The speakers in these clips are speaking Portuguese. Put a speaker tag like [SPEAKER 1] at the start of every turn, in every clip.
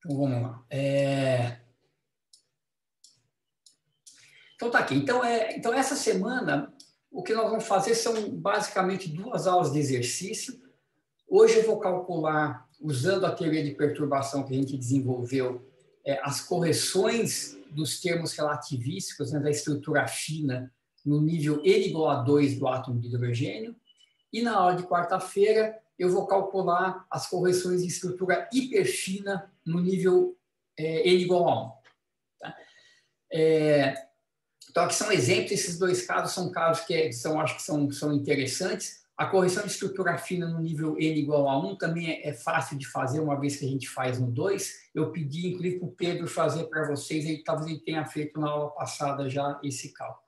[SPEAKER 1] Então, vamos lá. Então, tá aqui. Então, essa semana, o que nós vamos fazer são basicamente 2 aulas de exercício. Hoje eu vou calcular, usando a teoria de perturbação que a gente desenvolveu, as correções dos termos relativísticos, né, da estrutura fina no nível N igual a 2 do átomo de hidrogênio. E na aula de quarta-feira, eu vou calcular as correções de estrutura hiperfina no nível N igual a 1. Tá? Então, aqui são exemplos. Esses 2 casos são casos que acho que são interessantes. A correção de estrutura fina no nível N igual a 1 também é fácil de fazer, uma vez que a gente faz no 2. Eu pedi, inclusive, para o Pedro fazer para vocês, talvez ele tenha feito na aula passada já esse cálculo.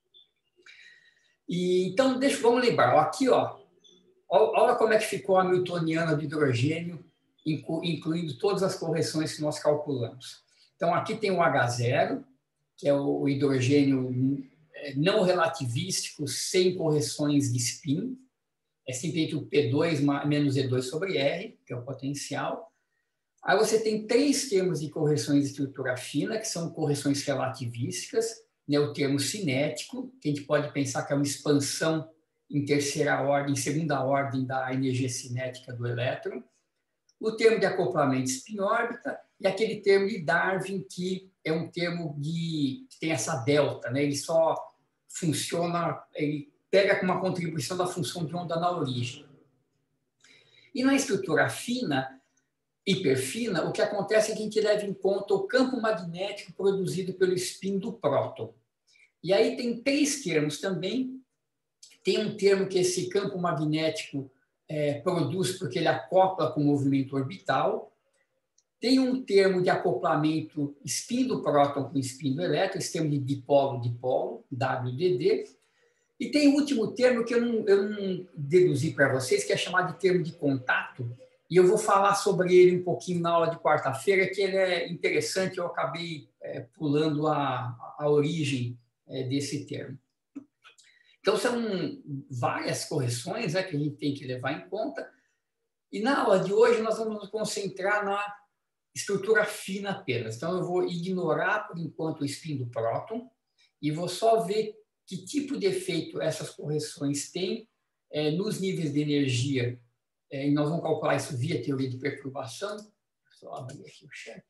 [SPEAKER 1] Então, vamos lembrar. Aqui, olha como é que ficou a newtoniana do hidrogênio, incluindo todas as correções que nós calculamos. Então, aqui tem o H0, que é o hidrogênio não relativístico, sem correções de spin. É simplesmente o P2 menos E2 sobre R, que é o potencial. Aí você tem 3 termos de correções de estrutura fina, que são correções relativísticas, né? O termo cinético, que a gente pode pensar que é uma expansão em segunda ordem da energia cinética do elétron. O termo de acoplamento spin-órbita e aquele termo de Darwin, que é um termo que tem essa delta, né? Ele só funciona, ele pega com uma contribuição da função de onda na origem. E na estrutura fina, hiperfina, o que acontece é que a gente leva em conta o campo magnético produzido pelo spin do próton. E aí tem 3 termos também. Tem um termo que esse campo magnético produz porque ele acopla com o movimento orbital. Tem um termo de acoplamento spin do próton com spin do elétron, esse termo de dipolo-dipolo, WDD. E tem o último termo que eu não deduzi para vocês, que é chamado de termo de contato, e eu vou falar sobre ele um pouquinho na aula de quarta-feira, que ele é interessante, eu acabei pulando a origem desse termo. Então, são várias correções, né, que a gente tem que levar em conta, e na aula de hoje nós vamos nos concentrar na estrutura fina apenas. Então, eu vou ignorar, por enquanto, o spin do próton, e vou só ver que tipo de efeito essas correções têm nos níveis de energia. E nós vamos calcular isso via teoria de perturbação. Só abrir aqui o chat.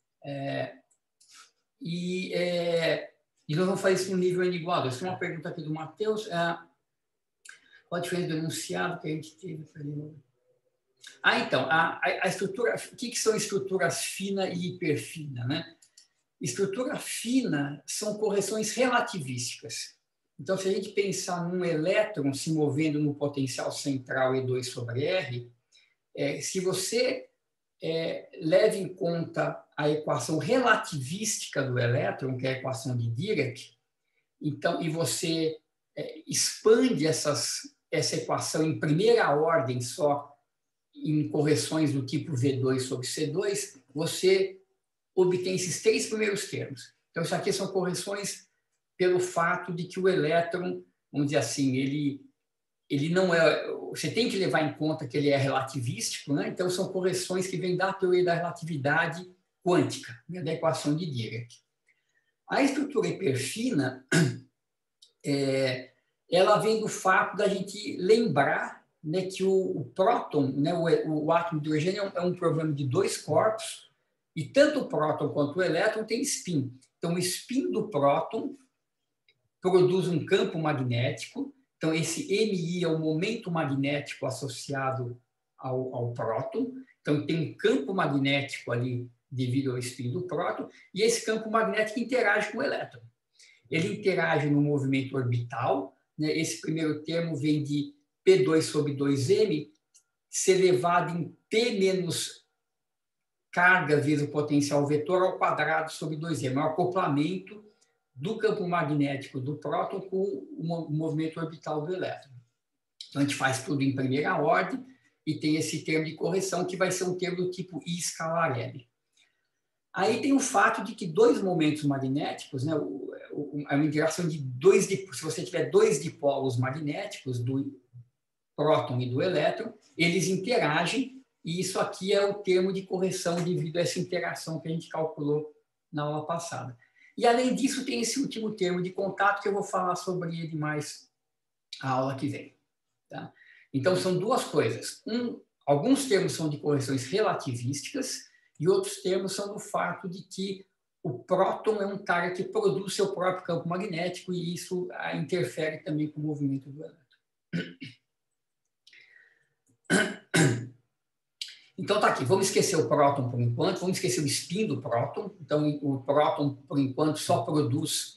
[SPEAKER 1] E nós vamos fazer isso no nível N igual a 2. Tem uma pergunta aqui do Matheus. Qual a diferença do enunciado que a gente teve? Então, a estrutura... O que são estruturas fina e hiperfina, né? Estrutura fina são correções relativísticas. Então, se a gente pensar num elétron se movendo no potencial central E2 sobre R, se você leva em conta a equação relativística do elétron, que é a equação de Dirac, então, e você expande essa equação em primeira ordem só, em correções do tipo V2 sobre C2, você obtém esses 3 primeiros termos. Então, isso aqui são correções pelo fato de que o elétron, vamos dizer assim, ele não é... Você tem que levar em conta que ele é relativístico, né? Então, são correções que vêm da teoria da relatividade quântica, né? Da equação de Dirac. A estrutura hiperfina, ela vem do fato da gente lembrar, né, que o próton, né, o átomo de hidrogênio é um problema de 2 corpos, e tanto o próton quanto o elétron tem spin. Então, o spin do próton produz um campo magnético. Então, esse MI é o momento magnético associado ao próton. Então, tem um campo magnético ali devido ao spin do próton, e esse campo magnético interage com o elétron. Ele interage no movimento orbital, né? Esse primeiro termo vem de P2 sobre 2M ser levado em P menos carga vezes o potencial vetor ao quadrado sobre 2M. É o acoplamento do campo magnético do próton com o movimento orbital do elétron. Então, a gente faz tudo em primeira ordem e tem esse termo de correção que vai ser um termo do tipo I escalar L. Aí tem o fato de que 2 momentos magnéticos, né, a interação de se você tiver 2 dipolos magnéticos, do próton e do elétron, eles interagem e isso aqui é o termo de correção devido a essa interação que a gente calculou na aula passada. E, além disso, tem esse último termo de contato, que eu vou falar sobre ele mais a aula que vem. Tá? Então, são duas coisas. Alguns termos são de correções relativísticas e outros termos são do fato de que o próton é um cara que produz seu próprio campo magnético e isso interfere também com o movimento do elétron. Então, tá aqui. Vamos esquecer o próton por enquanto. Vamos esquecer o spin do próton. Então, o próton, por enquanto, só produz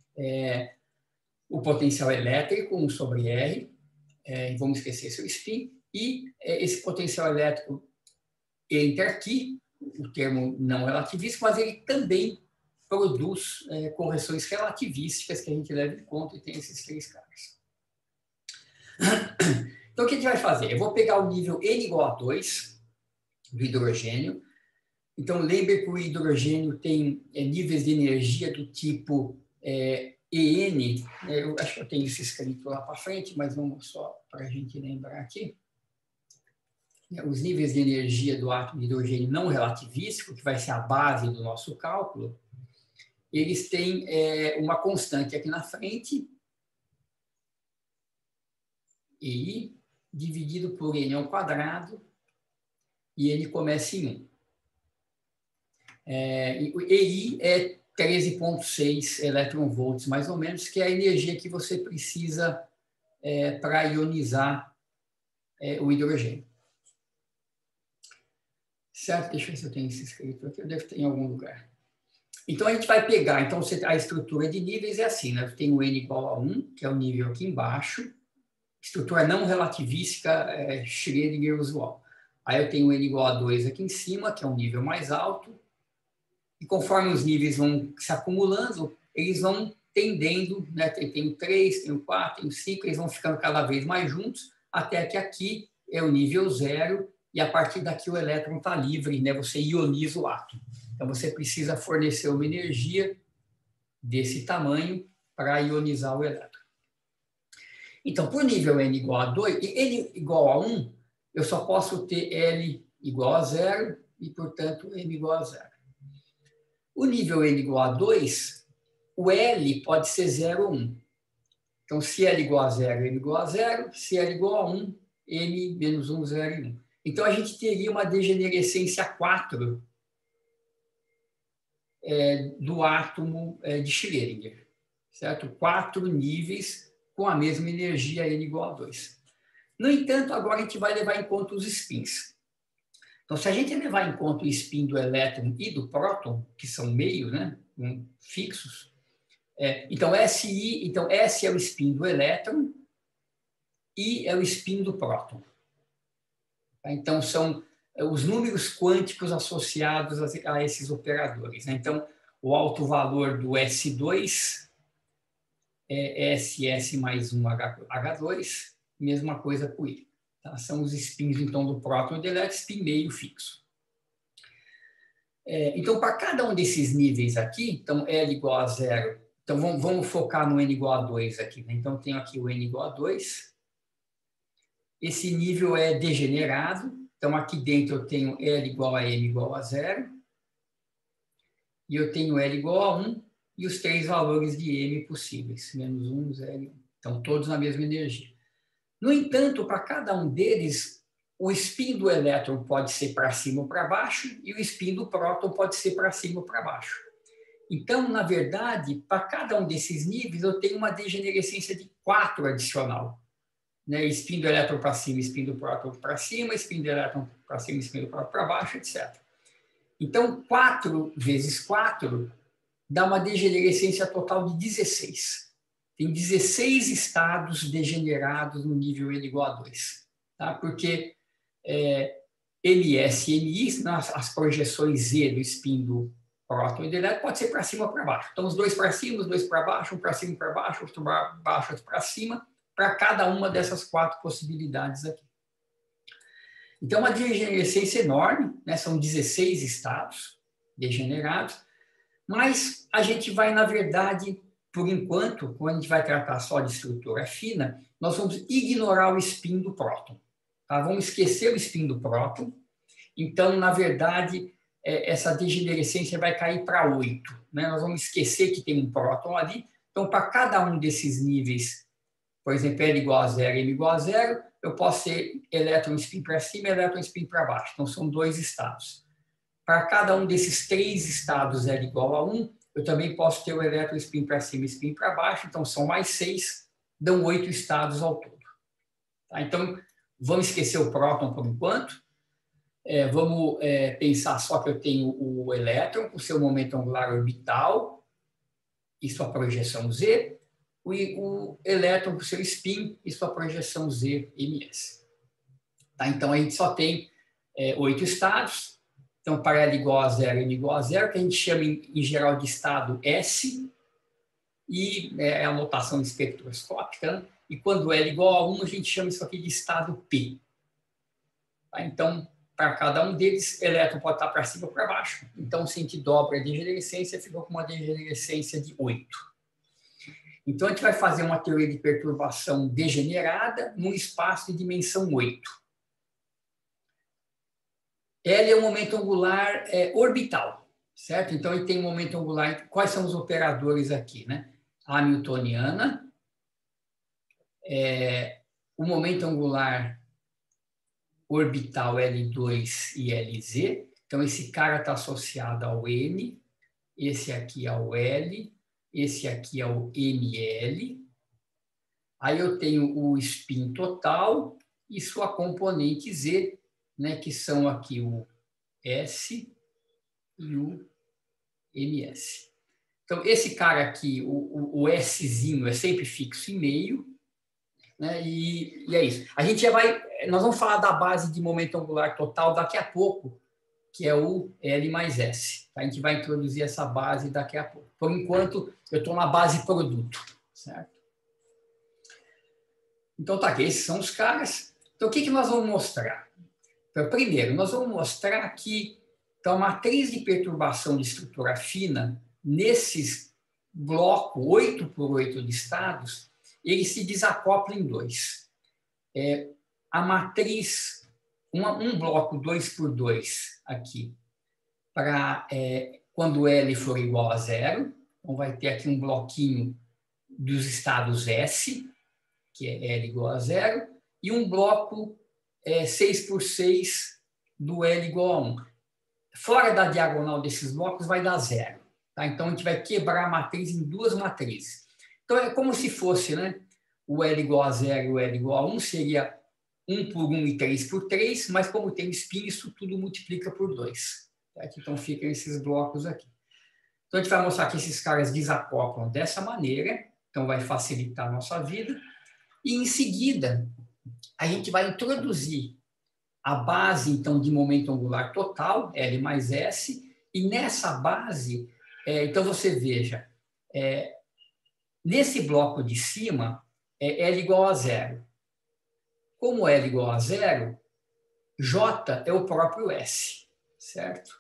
[SPEAKER 1] o potencial elétrico, 1 sobre R. Vamos esquecer seu spin. E esse potencial elétrico entra aqui, o termo não relativístico, mas ele também produz correções relativísticas que a gente leva em conta e tem esses três caras. Então, o que a gente vai fazer? Eu vou pegar o nível N igual a 2 do hidrogênio. Então, lembre que o hidrogênio tem níveis de energia do tipo EN. Eu acho que eu tenho isso escrito lá para frente, mas vamos só para a gente lembrar aqui. Os níveis de energia do átomo de hidrogênio não relativístico, que vai ser a base do nosso cálculo, eles têm uma constante aqui na frente, EI, dividido por N ao quadrado, e N começa em 1. O EI é 13,6 eletronvolts, mais ou menos, que é a energia que você precisa para ionizar o hidrogênio. Certo? Deixa eu ver se eu tenho isso escrito aqui. Eu devo ter em algum lugar. Então, a gente vai pegar... Então, a estrutura de níveis é assim, né? Tem o N igual a 1, que é o nível aqui embaixo. Estrutura não relativística, Schrödinger usual. Aí eu tenho o N igual a 2 aqui em cima, que é um nível mais alto. E conforme os níveis vão se acumulando, eles vão tendendo, né? Tem o 3, tem o 4, tem o 5, eles vão ficando cada vez mais juntos, até que aqui é o nível 0, e a partir daqui o elétron está livre, né? Você ioniza o átomo. Então, você precisa fornecer uma energia desse tamanho para ionizar o elétron. Então, por nível N igual a 2, e N igual a 1, eu só posso ter L igual a 0 e, portanto, M igual a 0. O nível N igual a 2, o L pode ser 0 ou 1. Então, se L igual a 0, M igual a 0. Se L igual a 1, M menos 1, 0 e 1. Então, a gente teria uma degenerescência 4 do átomo de Schrödinger. Certo? 4 níveis com a mesma energia N igual a 2. No entanto, agora a gente vai levar em conta os spins. Então, se a gente levar em conta o spin do elétron e do próton, que são meio, né, fixos, então SI, então S é o spin do elétron, I é o spin do próton. Então, são os números quânticos associados a esses operadores. Né? Então, o alto valor do S2 é SS mais 1 H2, mesma coisa com I. Tá? São os spins, então, do próton e do elétron, spin meio fixo. Então, para cada um desses níveis aqui, então, L igual a 0, então, vamos focar no N igual a 2 aqui. Né? Então, tenho aqui o N igual a 2. Esse nível é degenerado. Então, aqui dentro eu tenho L igual a M igual a 0. E eu tenho L igual a 1 e os 3 valores de M possíveis. Menos 1, 0 e 1. Então, todos na mesma energia. No entanto, para cada um deles, o spin do elétron pode ser para cima ou para baixo e o spin do próton pode ser para cima ou para baixo. Então, na verdade, para cada um desses níveis, eu tenho uma degenerescência de 4 adicional. Né? Spin do elétron para cima, spin do próton para cima, spin do elétron para cima, spin do próton para baixo, etc. Então, 4 vezes 4 dá uma degenerescência total de 16. Tem 16 estados degenerados no nível N igual a 2. Tá? Porque MS e MI, as projeções Z do spin do próton e do elétron, pode ser para cima ou para baixo. Então, os dois para cima, os dois para baixo, um para cima e para baixo, outro para baixo, outro para cima, para cada uma dessas 4 possibilidades aqui. Então, uma degenerescência enorme, né? São 16 estados degenerados, mas a gente vai, na verdade, por enquanto, quando a gente vai tratar só de estrutura fina, nós vamos ignorar o spin do próton. Tá? Vamos esquecer o spin do próton Então, na verdade, essa degenerescência vai cair para 8. Né? Nós vamos esquecer que tem um próton ali. Então, para cada um desses níveis, por exemplo, L igual a 0 e M igual a 0, eu posso ter elétron spin para cima e elétron spin para baixo. Então, são 2 estados. Para cada um desses 3 estados L igual a 1, eu também posso ter o elétron spin para cima e spin para baixo. Então, são mais 6, dão 8 estados ao todo. Tá? Então, vamos esquecer o próton por enquanto. Vamos pensar só que eu tenho o elétron com seu momento angular orbital e sua projeção Z, o elétron com seu spin e sua projeção Z, ms. Tá? Então, a gente só tem 8 estados. Então, para L igual a 0 e M igual a 0, que a gente chama em geral de estado S, e é a notação espectroscópica, né? E quando L igual a 1, a gente chama isso aqui de estado P. Tá? Então, para cada um deles, elétron pode estar para cima ou para baixo. Então, se a gente dobra a degenerescência, fica com uma degenerescência de 8. Então, a gente vai fazer uma teoria de perturbação degenerada num espaço de dimensão 8. L é um momento angular orbital, certo? Então, ele tem um momento angular. Quais são os operadores aqui, né? Hamiltoniana, o momento angular orbital L2 e LZ. Então, esse cara está associado ao M, esse aqui ao L, esse aqui ao ML. Aí eu tenho o spin total e sua componente Z, né, que são aqui o S e o MS. Então, esse cara aqui, o Szinho, é sempre fixo em meio, né, e é isso. A gente nós vamos falar da base de momento angular total daqui a pouco, que é o L mais S. A gente vai introduzir essa base daqui a pouco. Por enquanto, eu estou na base produto, certo? Então, tá aqui, esses são os caras. Então, o que nós vamos mostrar? Então, primeiro, nós vamos mostrar que a matriz de perturbação de estrutura fina, nesses blocos 8 por 8 de estados, ele se desacopla em 2. A matriz, um bloco 2 por 2 aqui, para quando L for igual a 0, então vai ter aqui um bloquinho dos estados S, que é L igual a 0, e um bloco 6 por 6 do L igual a 1. Fora da diagonal desses blocos vai dar 0. Tá? Então, a gente vai quebrar a matriz em 2 matrizes. Então, é como se fosse, né, o L igual a 0 e o L igual a 1 seria 1 por 1 e 3 por 3, mas como tem spin, isso tudo multiplica por 2. Tá? Então, ficam esses blocos aqui. Então, a gente vai mostrar que esses caras desacoplam dessa maneira, então vai facilitar a nossa vida. E, em seguida, a gente vai introduzir a base, então, de momento angular total, L mais S, e nessa base, então você veja, nesse bloco de cima, L igual a 0. Como L igual a 0, J é o próprio S, certo?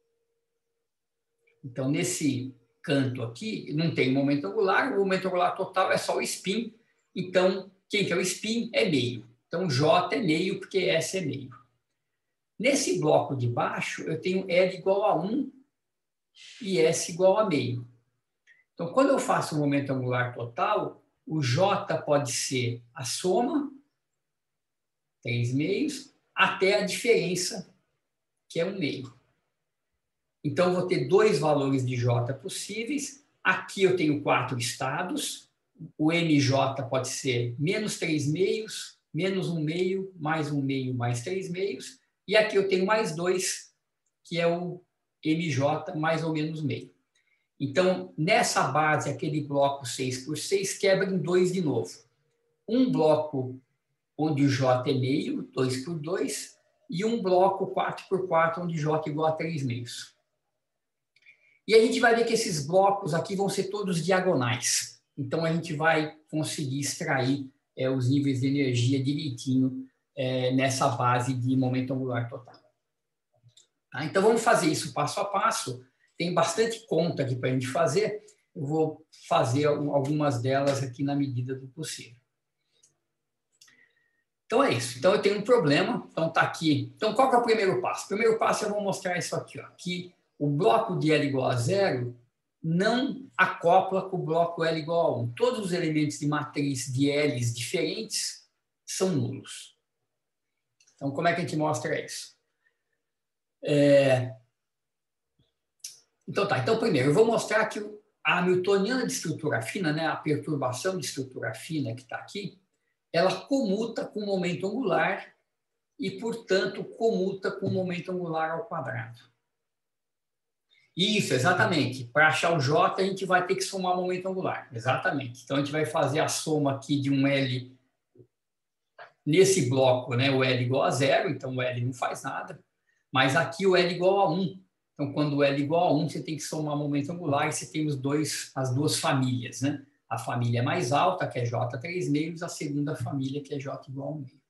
[SPEAKER 1] Então, nesse canto aqui, não tem momento angular, o momento angular total é só o spin, então, quem que é o spin é meio. Então, J é meio, porque S é meio. Nesse bloco de baixo, eu tenho L igual a 1 e S igual a meio. Então, quando eu faço o momento angular total, o J pode ser a soma, 3 meios, até a diferença, que é 1 meio. Então, eu vou ter 2 valores de J possíveis. Aqui eu tenho 4 estados. O MJ pode ser menos 3 meios, menos 1 meio, mais 1 meio, mais 3 meios. E aqui eu tenho mais 2, que é o MJ mais ou menos meio. Então, nessa base, aquele bloco 6 por 6 quebra em 2 de novo. Um bloco onde o J é meio, 2 por 2, e um bloco 4 por 4, onde J é igual a 3 meios. E a gente vai ver que esses blocos aqui vão ser todos diagonais. Então, a gente vai conseguir extrair os níveis de energia direitinho nessa base de momento angular total. Tá? Então, vamos fazer isso passo a passo. Tem bastante conta aqui para a gente fazer. Eu vou fazer algumas delas aqui na medida do possível. Então é isso. Então eu tenho um problema. Então está aqui. Então qual que é o primeiro passo? O primeiro passo eu vou mostrar isso aqui, ó, que o bloco de L igual a 0 não acopla com o bloco L igual a 1. Todos os elementos de matriz de L's diferentes são nulos. Então como é que a gente mostra isso? Então tá. Então primeiro eu vou mostrar que a hamiltoniana de estrutura fina, né, a perturbação de estrutura fina que está aqui, ela comuta com o momento angular e, portanto, comuta com o momento angular ao quadrado. Isso, exatamente. Para achar o J, a gente vai ter que somar o momento angular. Exatamente. Então, a gente vai fazer a soma aqui de um L nesse bloco, né, o L igual a 0, então o L não faz nada, mas aqui o L igual a 1. Então, quando o L igual a 1, você tem que somar o momento angular e você tem as duas famílias, né? A família mais alta, que é J 3 meios, a segunda família, que é J igual a 1 meio.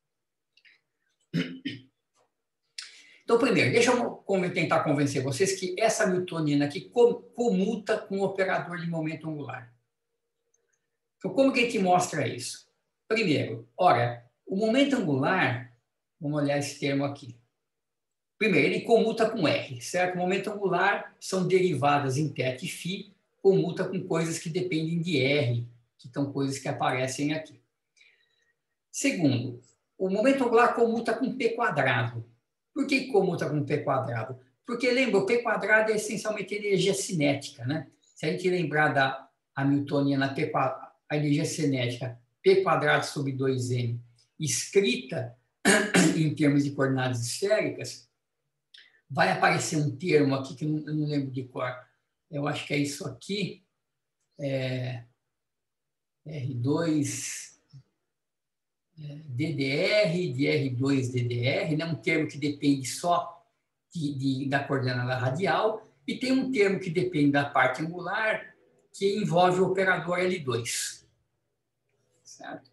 [SPEAKER 1] Então, primeiro, deixa eu tentar convencer vocês que essa hamiltoniana aqui comuta com o operador de momento angular. Então, como que a gente mostra isso? Primeiro, ora, o momento angular, vamos olhar esse termo aqui. Primeiro, ele comuta com R, certo? O momento angular são derivadas em θ e φ, comuta com coisas que dependem de R, que são coisas que aparecem aqui. Segundo, o momento angular comuta com P quadrado. Por que comuta com P quadrado? Porque, lembra, o P quadrado é essencialmente energia cinética, né? Se a gente lembrar da hamiltoniana, a energia cinética P quadrado sobre 2m, escrita em termos de coordenadas esféricas, vai aparecer um termo aqui que eu não lembro de cor. Eu acho que é isso aqui. R2 DDR, de R2 DDR, né? Um termo que depende só da coordenada radial, e tem um termo que depende da parte angular, que envolve o operador L2. Certo?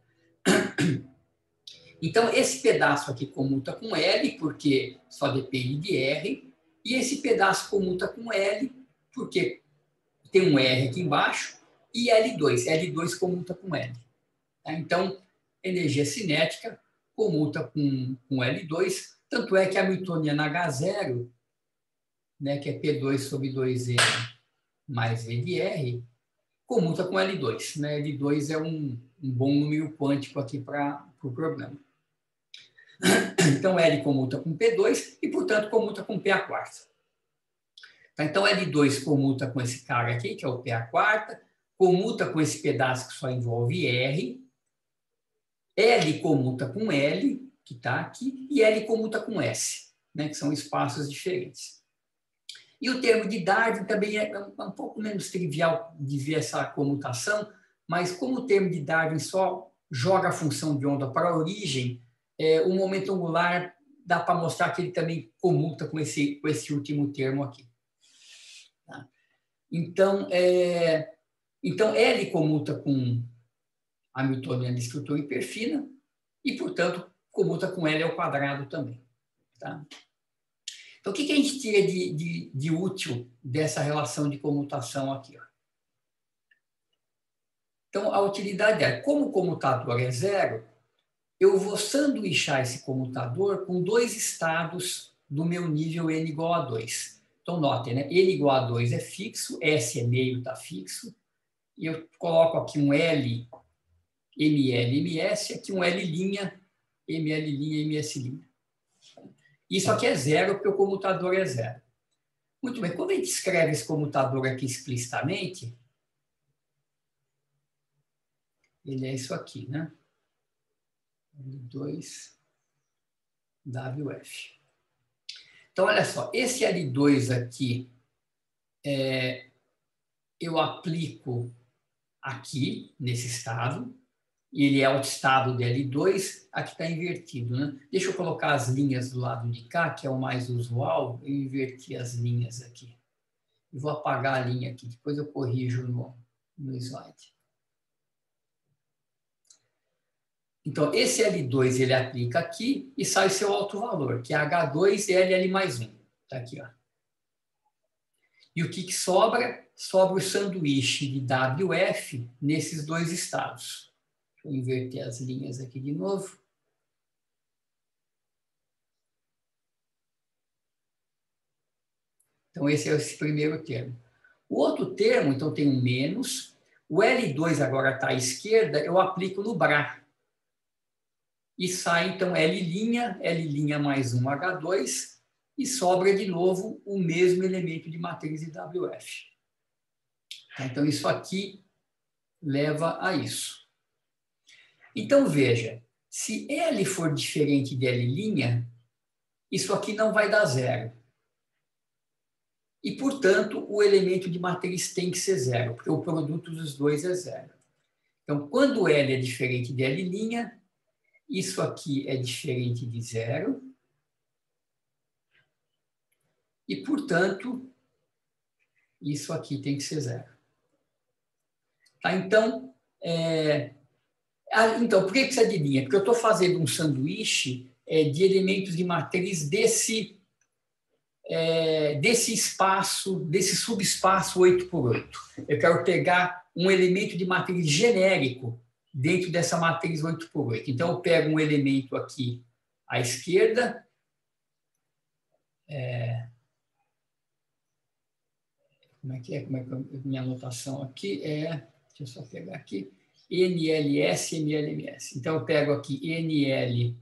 [SPEAKER 1] Então, esse pedaço aqui comuta com L, porque só depende de R, e esse pedaço comuta com L, porque tem um R aqui embaixo, e L2. L2 comuta com L. Tá? Então, energia cinética comuta com L2, tanto é que a hamiltoniana H0, né, que é P2 sobre 2M mais V de R, comuta com L2. Né? L2 é um bom número quântico aqui para o problema. Então, L comuta com P2 e, portanto, comuta com P a quarta. Então, L2 comuta com esse cara aqui, que é o P a quarta, comuta com esse pedaço que só envolve R, L comuta com L, que está aqui, e L comuta com S, né, que são espaços diferentes. E o termo de Darwin também é um pouco menos trivial de ver essa comutação, mas como o termo de Darwin só joga a função de onda para a origem, o momento angular dá para mostrar que ele também comuta com esse último termo aqui. Tá? Então, L comuta com a hamiltoniana de estrutura hiperfina e, portanto, comuta com L ao quadrado também. Tá? Então, o que a gente tira de útil dessa relação de comutação aqui? Ó? Então, a utilidade é, como o comutador é zero, eu vou sanduichar esse comutador com dois estados do meu nível n igual a 2. Então, notem, né? N igual a 2 é fixo, S é meio, está fixo, e eu coloco aqui um L, ML, MS, aqui um L', ML', MS'. Isso aqui é zero, porque o comutador é zero. Muito bem, quando a gente escreve esse comutador aqui explicitamente, ele é isso aqui, né? L2WF. Então, olha só, esse L2 aqui, eu aplico aqui, nesse estado, e ele é o estado de L2, aqui está invertido, né? Deixa eu colocar as linhas do lado de cá, que é o mais usual, eu inverti as linhas aqui. Eu vou apagar a linha aqui, depois eu corrijo no slide. Então, esse L2 ele aplica aqui e sai seu alto valor, que é H2 e LL mais 1. Está aqui, ó. E o que sobra? Sobra o sanduíche de WF nesses dois estados. Vou inverter as linhas aqui de novo. Então, esse é esse primeiro termo. O outro termo, então, tem um menos. O L2 agora está à esquerda, eu aplico no Bra. E sai, então, L' mais um H2, e sobra de novo o mesmo elemento de matriz IWF. Então, isso aqui leva a isso. Então, veja, se L for diferente de L', isso aqui não vai dar zero. E, portanto, o elemento de matriz tem que ser zero, porque o produto dos dois é zero. Então, quando L é diferente de L', isso aqui é diferente de zero. E, portanto, isso aqui tem que ser zero. Tá? Então, por que precisa de linha? Porque eu estou fazendo um sanduíche de elementos de matriz desse espaço, desse subespaço 8x8. Eu quero pegar um elemento de matriz genérico dentro dessa matriz 8x8. Então, eu pego um elemento aqui à esquerda, como é que é minha anotação aqui? Deixa eu só pegar aqui, NLS, NLMS. Então, eu pego aqui NLS.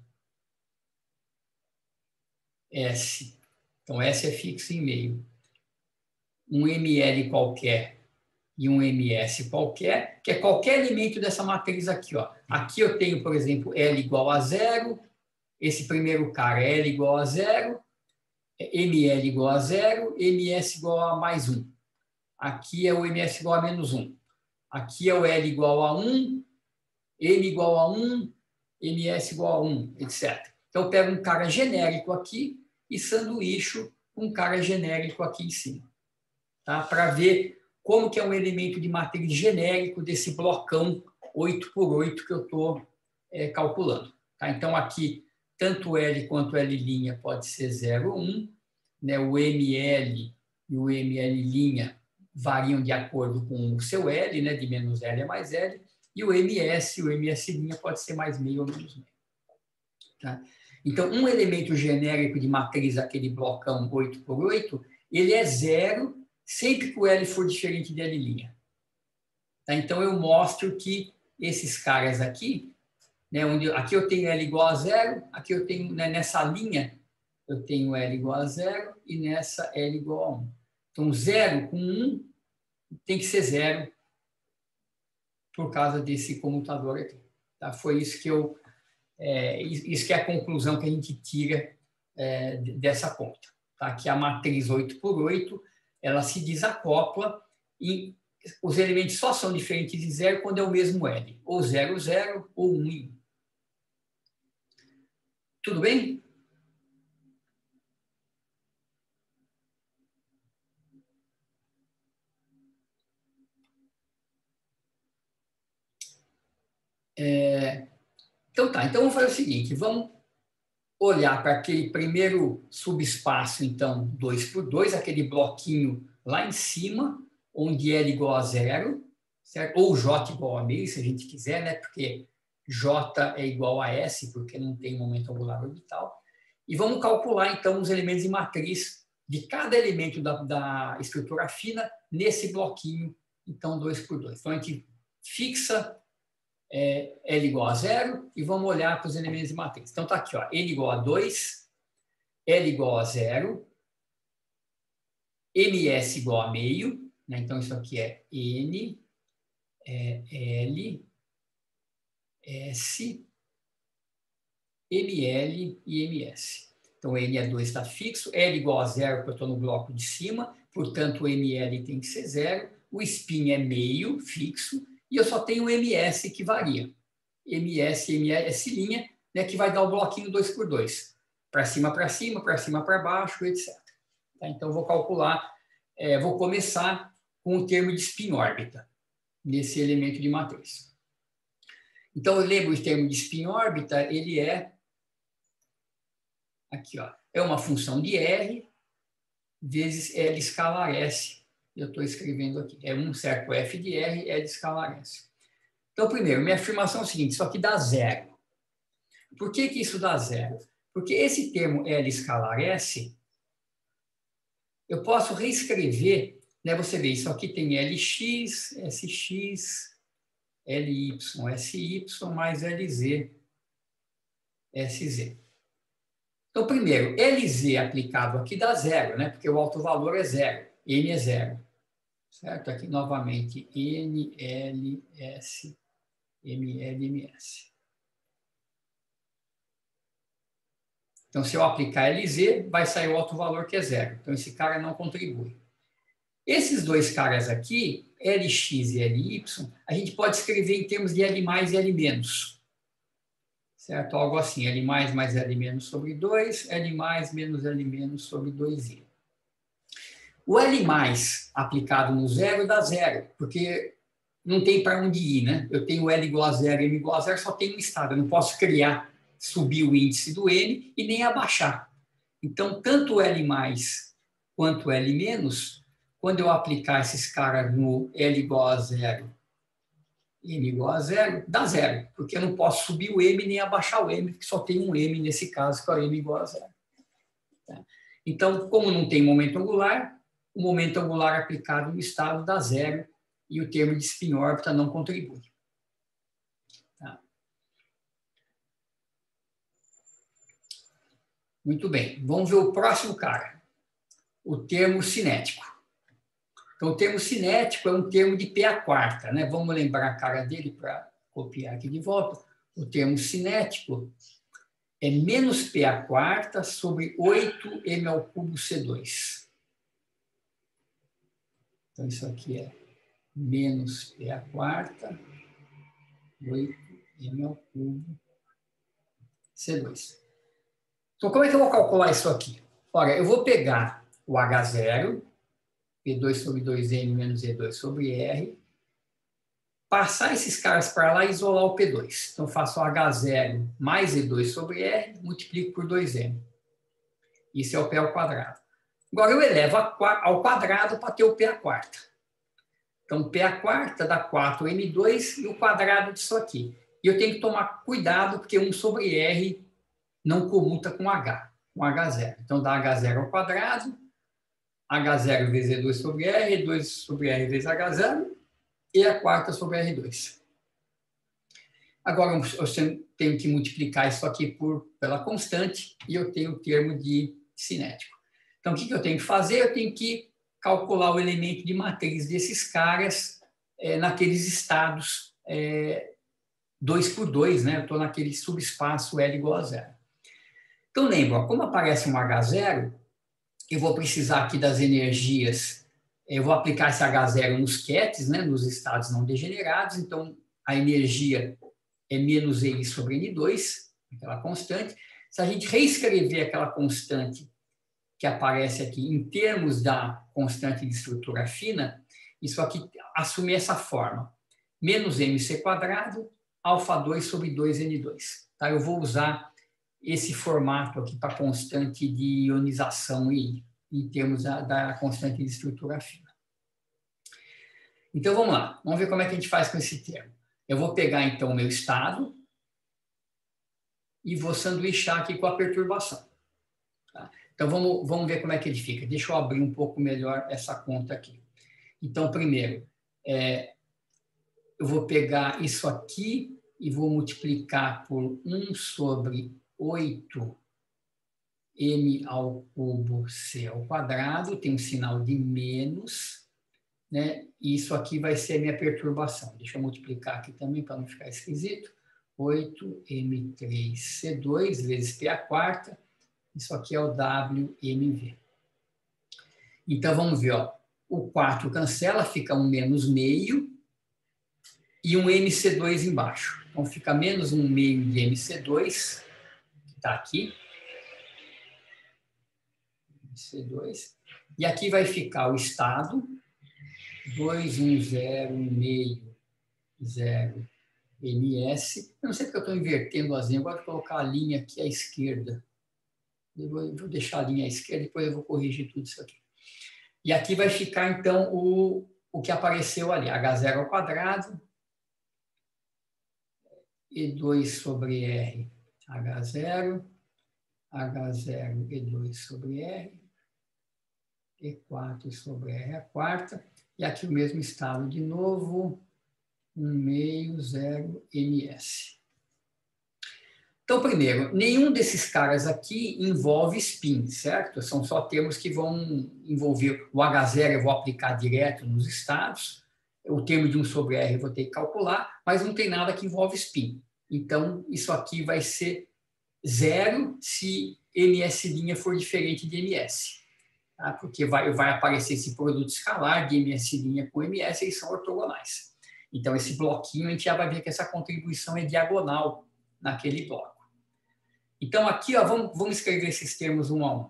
[SPEAKER 1] Então, S é fixo em meio. Um ML qualquer e um MS qualquer, que é qualquer elemento dessa matriz aqui. Ó. Aqui eu tenho, por exemplo, L igual a 0. Esse primeiro cara é L igual a 0. ML igual a 0. MS igual a mais 1. Aqui é o MS igual a menos 1. Aqui é o L igual a 1. M igual a 1. MS igual a 1, etc. Então, eu pego um cara genérico aqui e sanduícho um cara genérico aqui em cima. Tá? Para ver como que é um elemento de matriz genérico desse blocão 8x8 que eu estou calculando. Tá? Então, aqui, tanto L quanto L' pode ser 0, 1. Né? O ML e o ML' variam de acordo com o seu L, né? De menos L a mais L. E o MS e o MS' pode ser mais meio ou menos meio. Tá? Então, um elemento genérico de matriz, aquele blocão 8x8, ele é 0 sempre que o L for diferente de L'. Tá? Então, eu mostro que esses caras aqui, né, aqui eu tenho L igual a 0, aqui eu tenho, né, nessa linha, eu tenho L igual a 0 e nessa L igual a 1. Então, 0 com 1 tem que ser 0 por causa desse comutador aqui. Tá? Foi isso que isso que é a conclusão que a gente tira dessa conta. Tá? Que a matriz 8x8, ela se desacopla e os elementos só são diferentes de 0 quando é o mesmo L. Ou 0, 0, ou 1 e 1. Tudo bem? Então tá, então vamos fazer o seguinte, vamos olhar para aquele primeiro subespaço, então, 2x2, aquele bloquinho lá em cima, onde L igual a 0, certo? Ou J igual a meio, se a gente quiser, né? Porque J é igual a S, porque não tem momento angular orbital. E vamos calcular, então, os elementos de matriz de cada elemento da estrutura fina nesse bloquinho, então, 2x2. Então, a gente fixa L igual a 0 e vamos olhar para os elementos de matriz. Então, está aqui, ó, N igual a 2, L igual a 0, MS igual a meio, né? Então, isso aqui é N, L, S, ML e MS. Então, N é 2, está fixo, L igual a 0, porque eu estou no bloco de cima, portanto, o ML tem que ser 0, o spin é meio, fixo, e eu só tenho o MS que varia. MS, MS', né, que vai dar o bloquinho 2x2. Para cima, para cima, para cima, para baixo, etc. Tá? Então, vou calcular, vou começar com o termo de spin-órbita, nesse elemento de matriz. Então, eu lembro o termo de spin-órbita, ele é, aqui, ó, é uma função de R vezes L escalar S. Eu estou escrevendo aqui. É um certo F de R, L escalar S. Então, primeiro, minha afirmação é o seguinte, isso aqui dá 0. Por que isso dá 0? Porque esse termo L escalar S, eu posso reescrever, né? Você vê, isso aqui tem LX, SX, LY, SY, mais LZ, SZ. Então, primeiro, LZ aplicado aqui dá zero, né? Porque o alto valor é zero, N é zero. Certo? Aqui, novamente, N, L, S, M, L, M, S. Então, se eu aplicar LZ, vai sair o alto valor que é zero. Então, esse cara não contribui. Esses dois caras aqui, LX e LY, a gente pode escrever em termos de L mais e L menos. Certo? Algo assim, L mais L menos sobre 2, L mais menos L menos sobre 2i. O L mais aplicado no zero dá zero, porque não tem para onde ir, né? Eu tenho L igual a zero, M igual a zero, só tem um estado. Eu não posso criar, subir o índice do N e nem abaixar. Então, tanto L mais quanto L menos, quando eu aplicar esses caras no L igual a zero, M igual a zero, dá zero, porque eu não posso subir o M nem abaixar o M, porque só tem um M nesse caso, que é o M igual a zero. Então, como não tem momento angular, o momento angular aplicado no estado dá zero e o termo de spin-órbita não contribui. Tá? Muito bem, vamos ver o próximo cara, o termo cinético. Então, o termo cinético é um termo de P², né? Vamos lembrar a cara dele para copiar aqui de volta. O termo cinético é menos P² sobre 8m ao cubo C2. Então, isso aqui é menos P², 8m ao cubo C2. Então, como é que eu vou calcular isso aqui? Olha, eu vou pegar o H0, P2 sobre 2N menos E2 sobre R, passar esses caras para lá e isolar o P2. Então, faço H0 mais E2 sobre R, multiplico por 2M. Isso é o P ao quadrado. Agora, eu elevo ao quadrado para ter o P². Então, P² dá 4M2 e o quadrado disso aqui. E eu tenho que tomar cuidado, porque 1 sobre R não comuta com H, com H0. Então, dá H0 ao quadrado, H0 vezes E2 sobre R, E2 sobre R vezes H0, e a quarta sobre R2. Agora, eu tenho que multiplicar isso aqui pela constante e eu tenho o termo de cinético. Então, o que eu tenho que fazer? Eu tenho que calcular o elemento de matriz desses caras naqueles estados 2 por 2, né? Eu estou naquele subespaço L igual a zero. Então, lembra, como aparece um H0, eu vou precisar aqui das energias, eu vou aplicar esse H0 nos QETs, né, nos estados não degenerados, então a energia é menos EI sobre N2, aquela constante. Se a gente reescrever aquela constante que aparece aqui em termos da constante de estrutura fina, isso aqui assume essa forma, menos mc² alfa 2 sobre 2N2. Tá? Eu vou usar esse formato aqui para constante de ionização em termos da constante de estrutura fina. Então, vamos lá. Vamos ver como é que a gente faz com esse termo. Eu vou pegar, então, o meu estado e vou sanduichar aqui com a perturbação. Tá? Então, vamos ver como é que ele fica. Deixa eu abrir um pouco melhor essa conta aqui. Então, primeiro, eu vou pegar isso aqui e vou multiplicar por 1 sobre 8 M ao cubo C ao quadrado, tem um sinal de menos, né? E isso aqui vai ser a minha perturbação. Deixa eu multiplicar aqui também para não ficar esquisito. 8M3C2 vezes P², isso aqui é o WMV. Então, vamos ver, ó. O 4 cancela, fica um menos meio e um MC2 embaixo. Então, fica menos um meio de MC2, que está aqui. C2. E aqui vai ficar o estado, 210,5,0 ms. Eu não sei porque eu estou invertendo as linhas, agora vou colocar a linha aqui à esquerda. Eu vou deixar a linha à esquerda, depois eu vou corrigir tudo isso aqui. E aqui vai ficar, então, o que apareceu ali, H0 ao quadrado, E2 sobre R, H0, E2 sobre R, E4 sobre R a quarta. E aqui o mesmo estado de novo, 1 meio, 0, ms. Então, primeiro, nenhum desses caras aqui envolve spin, certo? São só termos que vão envolver o H0, eu vou aplicar direto nos estados, o termo de 1 sobre R eu vou ter que calcular, mas não tem nada que envolve spin. Então, isso aqui vai ser 0 se ms' for diferente de ms. Tá? Porque vai aparecer esse produto escalar de ms' com ms, eles são ortogonais. Então, esse bloquinho, a gente já vai ver que essa contribuição é diagonal naquele bloco. Então, aqui, ó, vamos escrever esses termos um a um.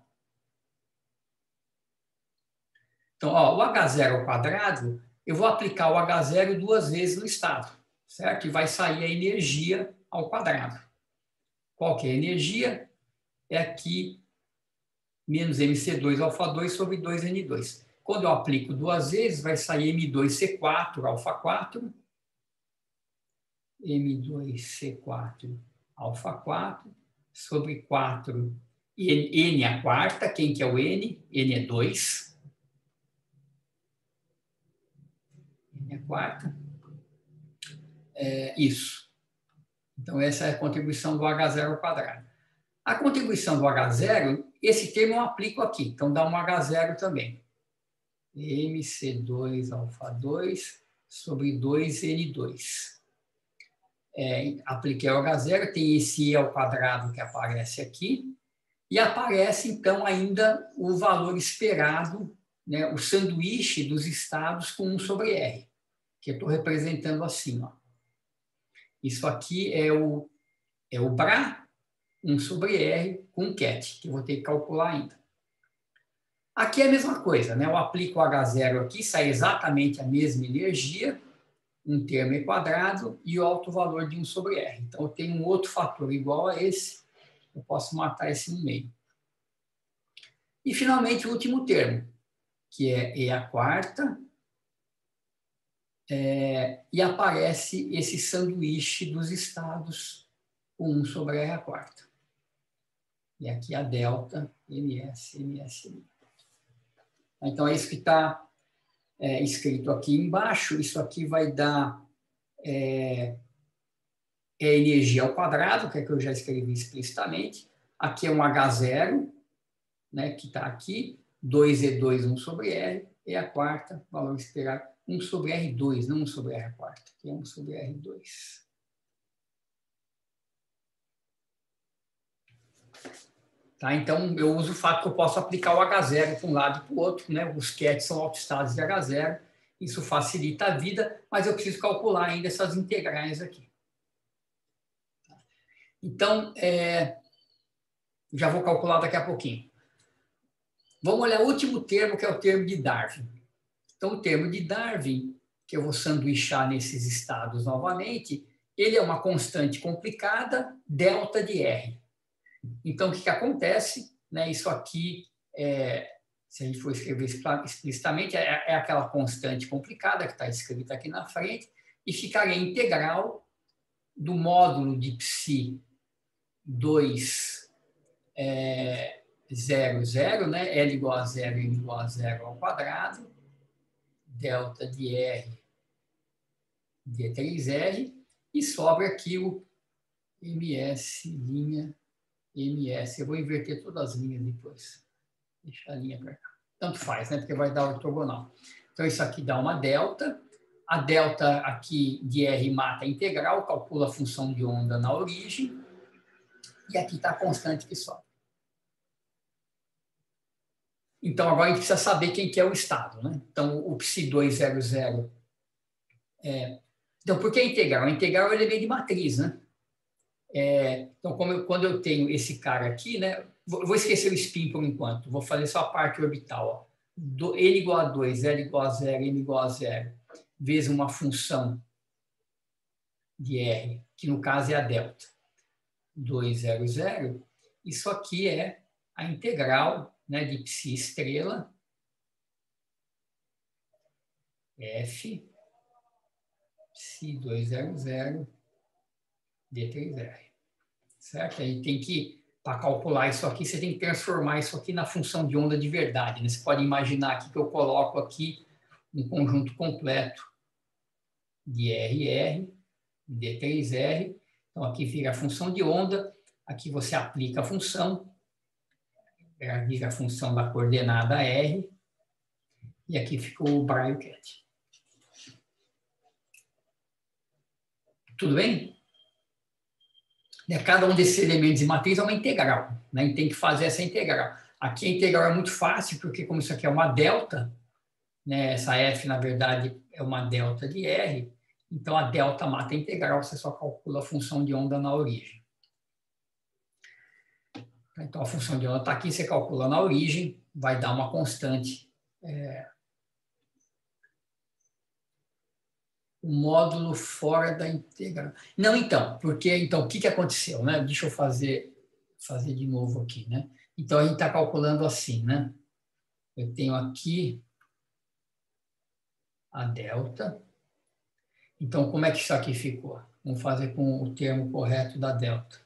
[SPEAKER 1] Então, ó, o H0 ao quadrado, eu vou aplicar o H0 duas vezes no estado, certo? E vai sair a energia ao quadrado. Qual que é a energia? É aqui, menos MC2 alfa 2 sobre 2N2. Quando eu aplico duas vezes, vai sair M2C4 alfa 4, M2C4 alfa 4, sobre 4, N a quarta. Quem que é o N? N é 2. N a quarta. Isso. Então, essa é a contribuição do H0 ao quadrado. A contribuição do H0, esse termo eu aplico aqui. Então, dá um H0 também. MC2 alfa 2 sobre 2N2. Apliquei o H0, tem esse E ao quadrado que aparece aqui. E aparece, então, ainda o valor esperado, né, o sanduíche dos estados com 1 sobre R, que eu estou representando assim. Ó. Isso aqui é o BRA, 1 sobre R, com ket, que eu vou ter que calcular ainda. Aqui é a mesma coisa, né? Eu aplico o H0 aqui, sai exatamente a mesma energia, um termo e quadrado e o alto valor de 1 sobre R. Então, eu tenho um outro fator igual a esse, eu posso matar esse no meio. E, finalmente, o último termo, que é E a quarta, e aparece esse sanduíche dos estados com 1 sobre R a quarta. E aqui a delta, ms, ms. Então, é isso que está escrito aqui embaixo. Isso aqui vai dar energia ao quadrado, que é que eu já escrevi explicitamente. Aqui é um H0, né, que está aqui. 2E2, 1 sobre R. E a quarta, valor esperado, 1 sobre R2, não 1 sobre R a quarta. Aqui é 1 sobre R2. Tá? Então, eu uso o fato que eu posso aplicar o H0 para um lado e para o outro, né? Os kets são autoestados de H0, isso facilita a vida, mas eu preciso calcular ainda essas integrais aqui. Então, já vou calcular daqui a pouquinho. Vamos olhar o último termo, que é o termo de Darwin. Então, o termo de Darwin, que eu vou sanduichar nesses estados novamente, ele é uma constante complicada, delta de R. Então, o que acontece? Né, isso aqui, se a gente for escrever explicitamente, é aquela constante complicada que está escrita aqui na frente, e ficaria integral do módulo de psi 2, 0, 0, né, L igual a 0, N igual a 0 ao quadrado, delta de R, D3R, e sobra aqui o ms, linha ms. Eu vou inverter todas as linhas depois. Deixa a linha para cá. Tanto faz, né? Porque vai dar ortogonal. Então, isso aqui dá uma delta. A delta aqui de R mata a integral, calcula a função de onda na origem. E aqui está a constante que sobe. Então, agora a gente precisa saber quem que é o estado, né? Então, o psi200 Então, por que a integral? A integral é elemento de matriz, né? Então, quando eu tenho esse cara aqui, né? Vou esquecer o spin por enquanto. Vou fazer só a parte orbital. Ó. N igual a 2, L igual a 0, N igual a 0, vezes uma função de R, que no caso é a delta. 200. Isso aqui é a integral, né, de psi estrela F psi 200 D3R. Certo? Aí tem que para calcular isso aqui, você tem que transformar isso aqui na função de onda de verdade, né? Você pode imaginar aqui que eu coloco aqui um conjunto completo de RR, D3R. Então, aqui vira a função de onda, aqui você aplica a função, vira a função da coordenada R, e aqui ficou o Bryant-Cat. Tudo bem? Cada um desses elementos de matriz é uma integral, né? A gente tem que fazer essa integral. Aqui a integral é muito fácil, porque como isso aqui é uma delta, né? Essa F, na verdade, é uma delta de R, então a delta mata a integral, você só calcula a função de onda na origem. Então a função de onda está aqui, você calcula na origem, vai dar uma constante. O módulo fora da integral. Não, então, porque então, o que aconteceu? Né? Deixa eu fazer de novo aqui. Né? Então, a gente está calculando assim. Né? Eu tenho aqui a delta. Então, como é que isso aqui ficou? Vamos fazer com o termo correto da delta.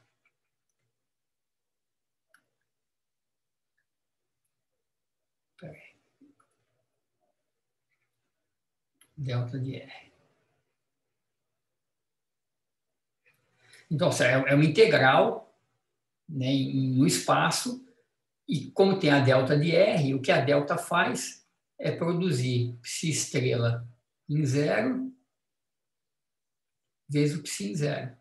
[SPEAKER 1] Delta de R. Então, é uma integral, né, no espaço, e como tem a delta de R, o que a delta faz é produzir psi estrela em zero vezes o psi em zero.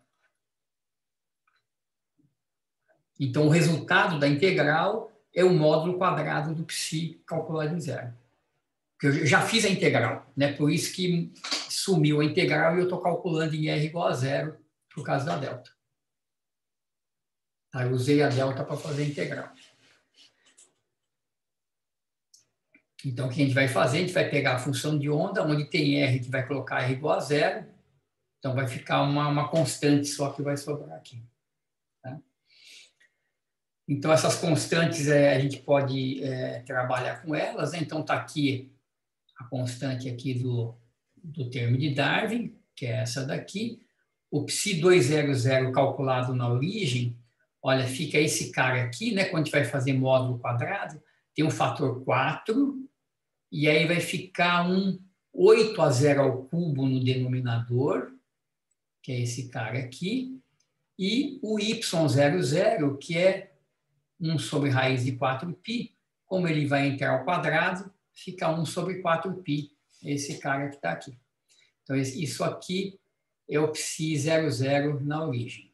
[SPEAKER 1] Então, o resultado da integral é o módulo quadrado do psi calculado em zero. Eu já fiz a integral, né? Por isso que sumiu a integral e eu estou calculando em R igual a zero por causa da delta. Tá? Eu usei a delta para fazer a integral. Então, o que a gente vai fazer? A gente vai pegar a função de onda, onde tem R, que vai colocar R igual a zero. Então, vai ficar uma constante só que vai sobrar aqui. Tá? Então, essas constantes a gente pode trabalhar com elas. Né? Então, está aqui a constante aqui do termo de Darwin, que é essa daqui. O psi 200 calculado na origem, olha, fica esse cara aqui, né? Quando a gente vai fazer módulo quadrado, tem um fator 4, e aí vai ficar um 8 a 0 ao cubo no denominador, que é esse cara aqui, e o y00, que é 1 sobre raiz de 4π, como ele vai entrar ao quadrado, fica 1 sobre 4π, esse cara que está aqui. Então, isso aqui é o psi 00 na origem.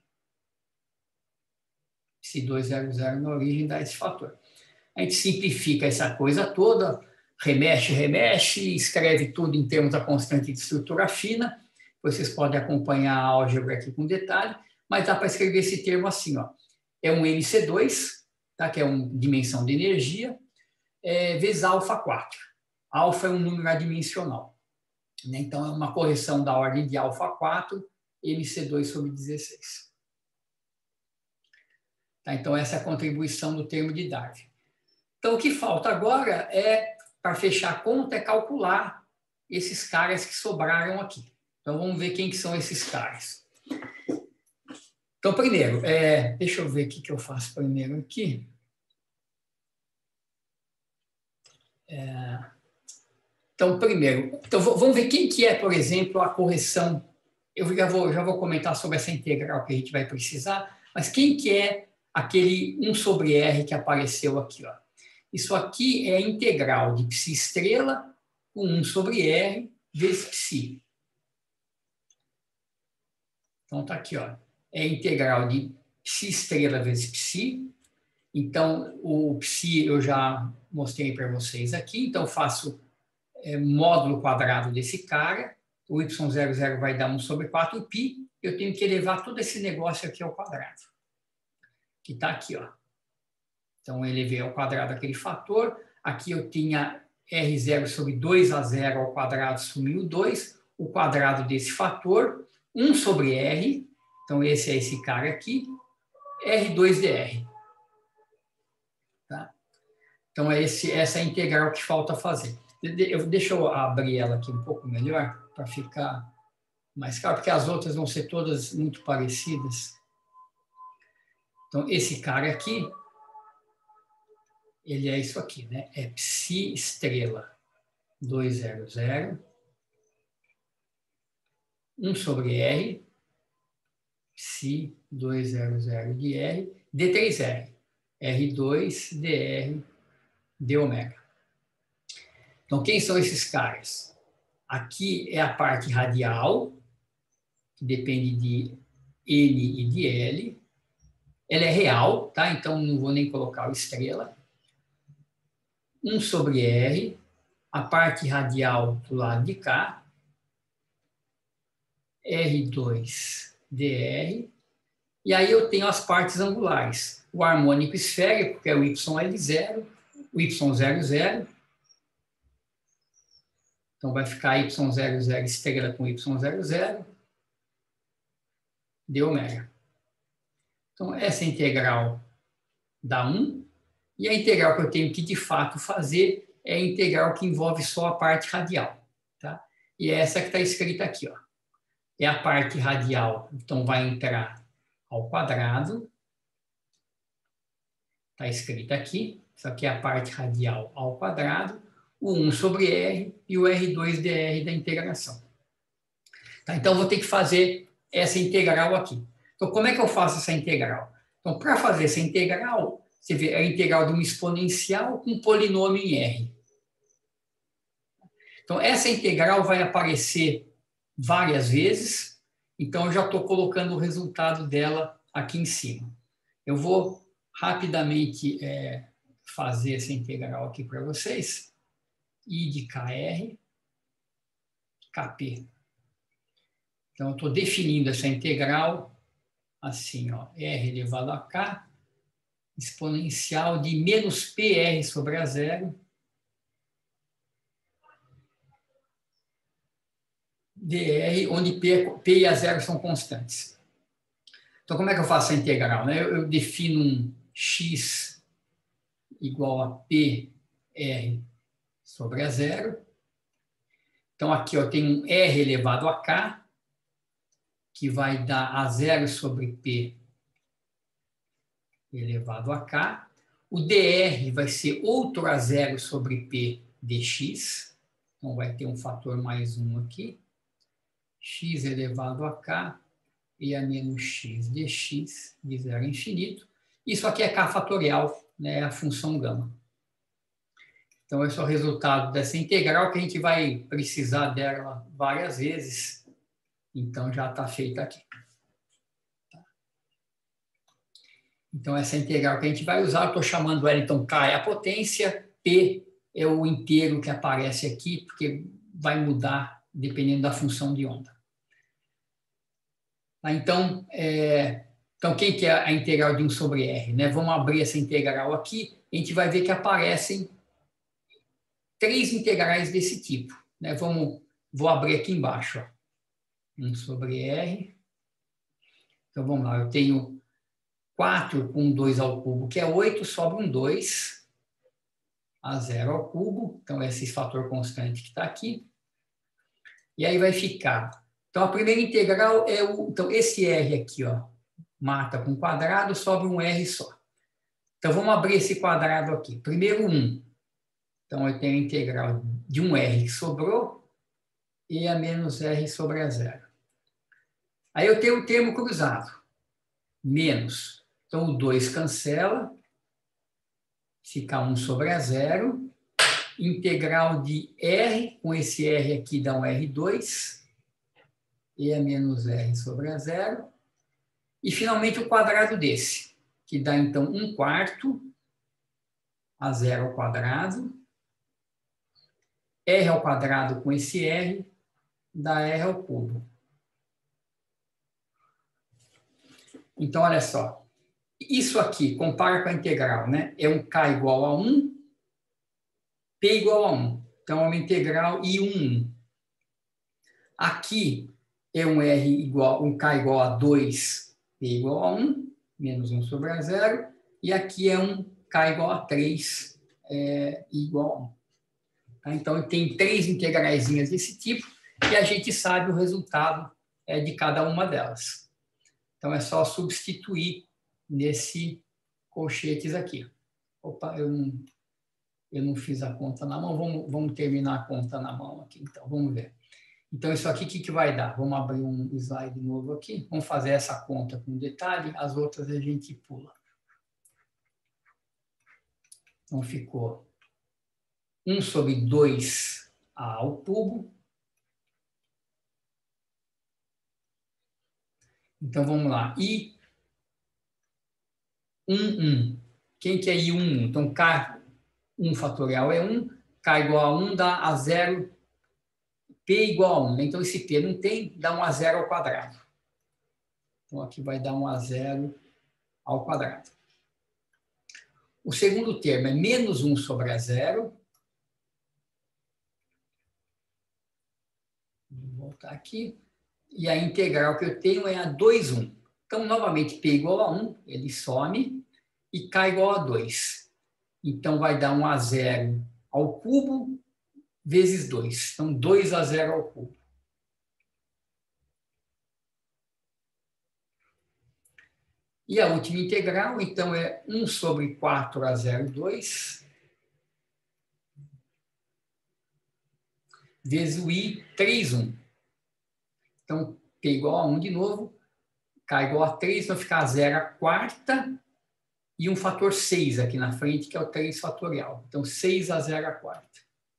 [SPEAKER 1] Psi 200 na origem dá esse fator. A gente simplifica essa coisa toda, remexe, escreve tudo em termos da constante de estrutura fina. Vocês podem acompanhar a álgebra aqui com detalhe, mas dá para escrever esse termo assim, ó. É um MC2, tá? Que é uma dimensão de energia, vezes alfa 4. Alfa é um número adimensional. Né? Então, é uma correção da ordem de alfa 4, MC2 sobre 16. Tá? Então, essa é a contribuição do termo de Darwin. Então, o que falta agora para fechar a conta, é calcular esses caras que sobraram aqui. Então, vamos ver quem que são esses caras. Então, primeiro, deixa eu ver o que eu faço primeiro aqui. Então, primeiro, vamos ver quem que é, por exemplo, a correção. Eu já vou comentar sobre essa integral que a gente vai precisar, mas quem que é aquele 1 sobre R que apareceu aqui? Ó? Isso aqui é a integral de psi estrela com 1 sobre R vezes psi. Então, está aqui, ó. É a integral de psi estrela vezes psi. Então, o psi eu já mostrei para vocês aqui. Então, faço módulo quadrado desse cara. O y00 vai dar 1 sobre 4π. Eu tenho que elevar todo esse negócio aqui ao quadrado. Que está aqui, ó. Então, eu elevei ao quadrado aquele fator. Aqui eu tinha R0 sobre 2 a 0 ao quadrado sumiu 2. O quadrado desse fator, 1 sobre R. Então, esse é esse cara aqui. R2dr. Tá? Então, essa é a integral que falta fazer. Deixa eu abrir ela aqui um pouco melhor, para ficar mais claro, porque as outras vão ser todas muito parecidas. Então, esse cara aqui, ele é isso aqui, né? É psi estrela 200, 1 sobre R, psi 200 de R, D3R, R2, DR, d ômega. Então, quem são esses caras? Aqui é a parte radial, que depende de N e de L. Ela é real, tá? Então, não vou nem colocar o estrela. 1 sobre R, a parte radial do lado de cá, R2, DR, e aí eu tenho as partes angulares. O harmônico esférico, que é o YL0, o Y00, então vai ficar Y00 estrela com Y00, d ômega. Então, essa integral dá 1, e a integral que eu tenho que, de fato, fazer é a integral que envolve só a parte radial. Tá? E é essa que está escrita aqui. Ó. É a parte radial, então vai entrar ao quadrado. Está escrita aqui. Isso aqui é a parte radial ao quadrado. O 1 sobre R e o R2dr da integração. Tá? Então, vou ter que fazer essa integral aqui. Então, como é que eu faço essa integral? Então, para fazer essa integral, você vê a integral de uma exponencial com um polinômio em R. Então, essa integral vai aparecer várias vezes, então eu já estou colocando o resultado dela aqui em cima. Eu vou rapidamente fazer essa integral aqui para vocês. I de KR, KP. Então, eu estou definindo essa integral assim, ó, R elevado a K, exponencial de menos PR sobre a zero, dr, onde P e a zero são constantes. Então, como é que eu faço a integral? Né? Eu defino um x igual a PR sobre a zero. Então, aqui eu tenho um R elevado a K, que vai dar a zero sobre P elevado a K. O dr vai ser outro a zero sobre P dx. Então, vai ter um fator mais 1 aqui. X elevado a K e a menos x dx de zero a infinito. Isso aqui é K fatorial, né, a função gama. Então, esse é o resultado dessa integral, que a gente vai precisar dela várias vezes. Então, já está feita aqui. Então, essa integral que a gente vai usar, eu estou chamando ela, então, K é a potência, P é o inteiro que aparece aqui, porque vai mudar dependendo da função de onda. Então, quem que é a integral de 1 sobre R? Né? Vamos abrir essa integral aqui, a gente vai ver que aparecem 3 integrais desse tipo. Né? Vou abrir aqui embaixo. Ó. 1 sobre R. Então, vamos lá, eu tenho 4 com 2 ao cubo, que é 8, sobra um 2, a 0 ao cubo. Então, esse fator constante que está aqui. E aí vai ficar... Então, a primeira integral é então, esse R aqui, ó, mata com quadrado, sobra um R só. Então, vamos abrir esse quadrado aqui. Primeiro, 1. Então, eu tenho a integral de um R que sobrou e a menos R sobre a 0. Aí eu tenho o termo cruzado. Menos. Então, o 2 cancela. Fica 1 sobre a 0. Integral de R, com esse R aqui dá um R2. E a menos R sobre a 0. E, finalmente, o quadrado desse, que dá, então, 1/4 a 0 ao quadrado. R ao quadrado com esse R, dá R ao cubo. Então, olha só. Isso aqui, compara com a integral, né? É um K igual a 1, P igual a 1. Então, é uma integral I1. Aqui é um K igual a 2, P igual a 1, menos 1 sobre a 0. E aqui é um K igual a 3, igual a 1. Tá? Então, tem 3 integraizinhas desse tipo e a gente sabe o resultado de cada uma delas. Então, é só substituir nesse colchetes aqui. Opa, eu não fiz a conta na mão, vamos terminar a conta na mão aqui, então, vamos ver. Então, isso aqui, o que vai dar? Vamos abrir um slide novo aqui, vamos fazer essa conta com detalhe, as outras a gente pula. Então, ficou 1 sobre 2A ao cubo. Então, vamos lá. I 1. Quem que é I1? Então, K1 fatorial é 1, K igual a 1 dá a 0, P igual a 1. Então, esse P não tem, dá 1 a 0 ao quadrado. Então, aqui vai dar 1 a 0 ao quadrado. O segundo termo é menos 1 sobre a 0. Vou voltar aqui. E a integral que eu tenho é a 2,1. Então, novamente, P igual a 1, ele some, e K igual a 2. Então, vai dar 1 a 0 ao cubo vezes 2. Então, 2 a 0 ao cubo. E a última integral, então, é 1 sobre 4 a 0,2 vezes o I 3,1. Então, P igual a 1 de novo, K igual a 3, vai ficar 0 a quarta e um fator 6 aqui na frente, que é o 3 fatorial. Então, 6 a 0 a quarta.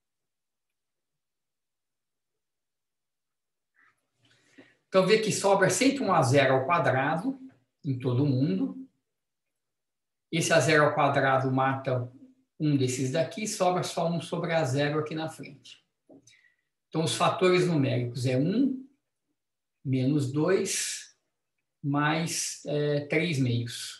[SPEAKER 1] Então, vê que sobra sempre 1 a 0 ao quadrado em todo mundo. Esse a 0 ao quadrado mata um desses daqui, sobra só 1 sobre a 0 aqui na frente. Então, os fatores numéricos é 1, menos 2, mais 3 meios.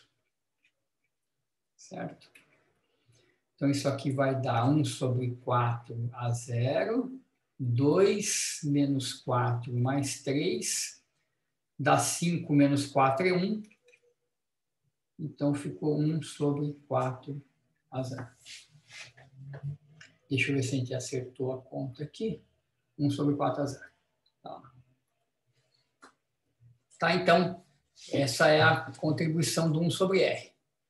[SPEAKER 1] Certo? Então, isso aqui vai dar 1 sobre 4 a 0, 2 menos 4 mais 3, dá 5 menos 4 é 1. Então, ficou 1 sobre 4 a 0. Deixa eu ver se a gente acertou a conta aqui. 1 sobre 4 a 0. Tá, então, essa é a contribuição do 1 sobre R.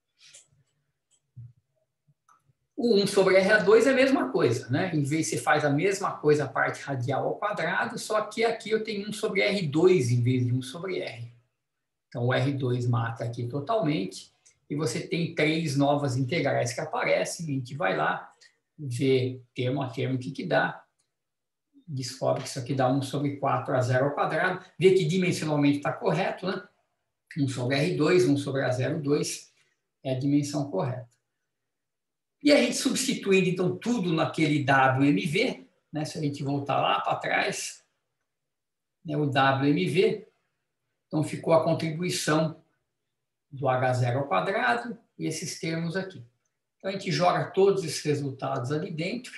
[SPEAKER 1] O 1 sobre R2 é a mesma coisa, né? Em vez de você faz a mesma coisa a parte radial ao quadrado, só que aqui eu tenho 1 sobre R2 em vez de 1 sobre R. Então, o R2 mata aqui totalmente e você tem 3 novas integrais que aparecem. A gente vai lá, vê termo a termo o que dá, descobre que isso aqui dá 1 sobre 4 a 0 ao quadrado, vê que dimensionalmente está correto, né? 1 sobre R2, 1 sobre A02 é a dimensão correta. E a gente substituindo, então, tudo naquele WMV, né? Se a gente voltar lá para trás, né, o WMV, então ficou a contribuição do H0 ao quadrado e esses termos aqui. Então, a gente joga todos esses resultados ali dentro.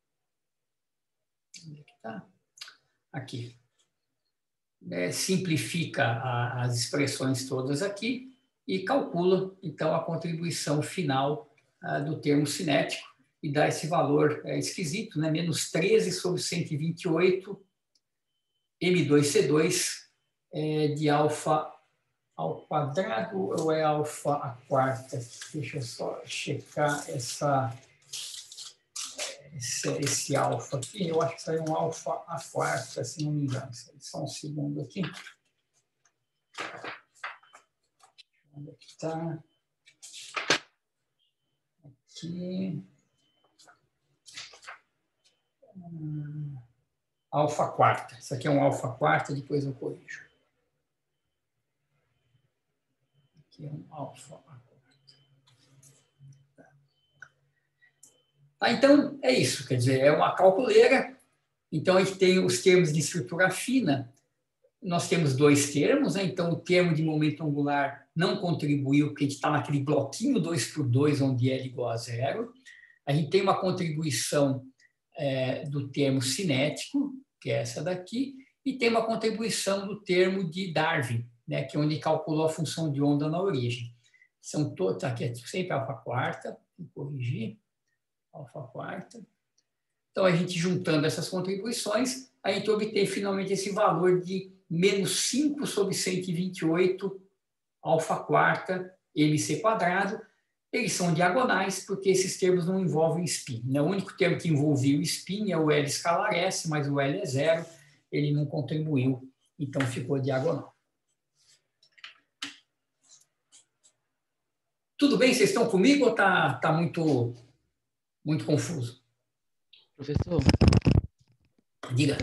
[SPEAKER 1] Onde é que está? Aqui. Simplifica as expressões todas aqui e calcula, então, a contribuição final do termo cinético e dá esse valor esquisito, né? Menos 13 sobre 128 M2C2 de alfa ao quadrado ou é alfa à quarta? Deixa eu só checar esse alfa aqui. Eu acho que saiu um alfa à quarta, se não me engano. Só um segundo aqui. Onde é que está? Aqui. Alfa quarta. Isso aqui é um alfa quarta, depois eu corrijo. Aqui é um alfa quarta. Então, é isso. Quer dizer, é uma calculeira. Então, a gente tem os termos de estrutura fina. Nós temos 2 termos, né? Então, o termo de momento angular não contribuiu, porque a gente está naquele bloquinho 2 por 2, onde L igual a 0. A gente tem uma contribuição do termo cinético, que é essa daqui, e tem uma contribuição do termo de Darwin, né, que é onde calculou a função de onda na origem. São todos, aqui é sempre alfa quarta, vou corrigir, alfa quarta. Então, a gente juntando essas contribuições, a gente obtém finalmente esse valor de menos 5 sobre 128 alfa quarta mc², eles são diagonais porque esses termos não envolvem spin. Né? O único termo que envolvia o spin é o L escalar S, mas o L é zero, ele não contribuiu, então ficou diagonal. Tudo bem? Vocês estão comigo ou está muito, muito confuso?
[SPEAKER 2] Professor,
[SPEAKER 1] Diga.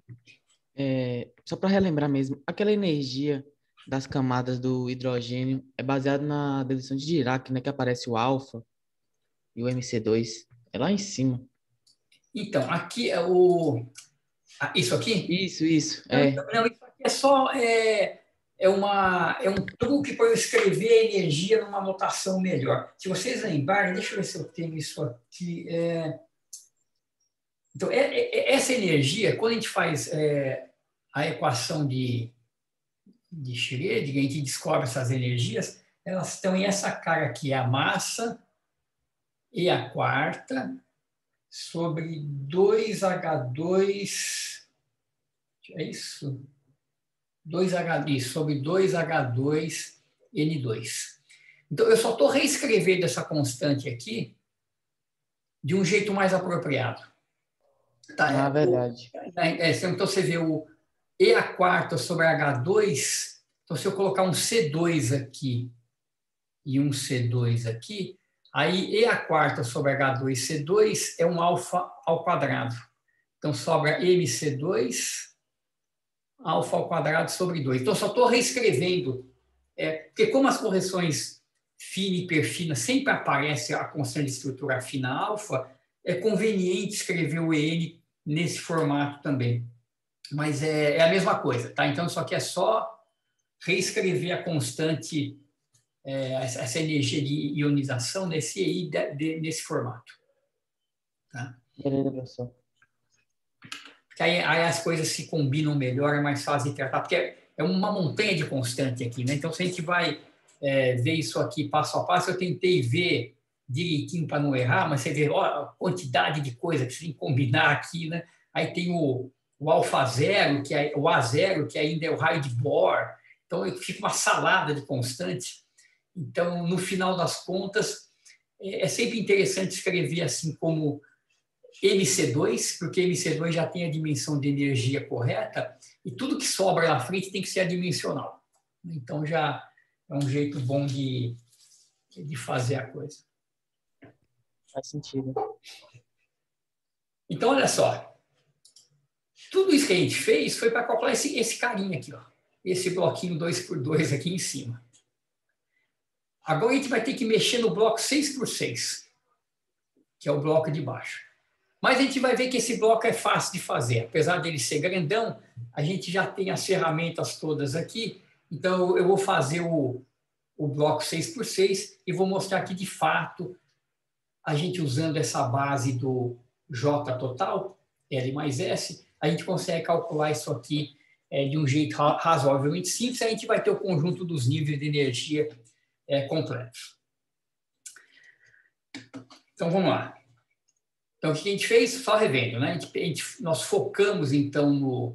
[SPEAKER 2] Só para relembrar mesmo, aquela energia das camadas do hidrogênio é baseada na dedução de Dirac, né, que aparece o alfa e o MC2. É lá em cima.
[SPEAKER 1] Então, aqui é isso aqui?
[SPEAKER 2] Isso.
[SPEAKER 1] Não, não, isso aqui é só é um truque para eu escrever a energia numa notação melhor. Se vocês lembrarem, deixa eu ver se eu tenho isso aqui. Então, essa energia, quando a gente faz a equação de Schrödinger, a gente descobre essas energias, elas estão em essa cara aqui, a massa e a quarta sobre 2H2, é isso? 2H, sobre 2H2N2. Então, eu só estou reescrevendo essa constante aqui de um jeito mais apropriado. Tá,
[SPEAKER 2] Verdade.
[SPEAKER 1] então, você vê o E a quarta sobre H2. Então, se eu colocar um C2 aqui e um C2 aqui, aí E a quarta sobre H2C2 é um alfa ao quadrado. Então, sobra MC2 alfa ao quadrado sobre 2. Então, só estou reescrevendo, porque como as correções fina e hiperfina sempre aparece a constante de estrutura fina alfa, é conveniente escrever o EN nesse formato também. Mas é a mesma coisa, tá? Então, isso aqui é só reescrever a constante, essa energia de ionização nesse EI nesse formato. Tá?
[SPEAKER 2] Beleza, professor.
[SPEAKER 1] Porque aí as coisas se combinam melhor, é mais fácil de tratar, porque é uma montanha de constante aqui, né? Então, se a gente vai ver isso aqui passo a passo, eu tentei ver direitinho para não errar, mas você vê a quantidade de coisa que você tem que combinar aqui, né? Aí tem o alfa zero, o A0, que ainda é o raio de Bohr, então fica uma salada de constante. Então, no final das contas, é sempre interessante escrever assim como MC2, porque MC2 já tem a dimensão de energia correta, e tudo que sobra na frente tem que ser adimensional. Então, já é um jeito bom de fazer a coisa.
[SPEAKER 2] Faz sentido.
[SPEAKER 1] Então, olha só. Tudo isso que a gente fez foi para calcular esse carinha aqui, ó, esse bloquinho 2x2 aqui em cima. Agora a gente vai ter que mexer no bloco 6x6, que é o bloco de baixo. Mas a gente vai ver que esse bloco é fácil de fazer. Apesar dele ser grandão, a gente já tem as ferramentas todas aqui. Então, eu vou fazer o bloco 6x6 e vou mostrar que, de fato, a gente usando essa base do J total, L mais S, a gente consegue calcular isso aqui de um jeito razoavelmente simples. A gente vai ter o conjunto dos níveis de energia completos. Então, vamos lá. Então, o que a gente fez? Só revendo, né? Nós focamos, então,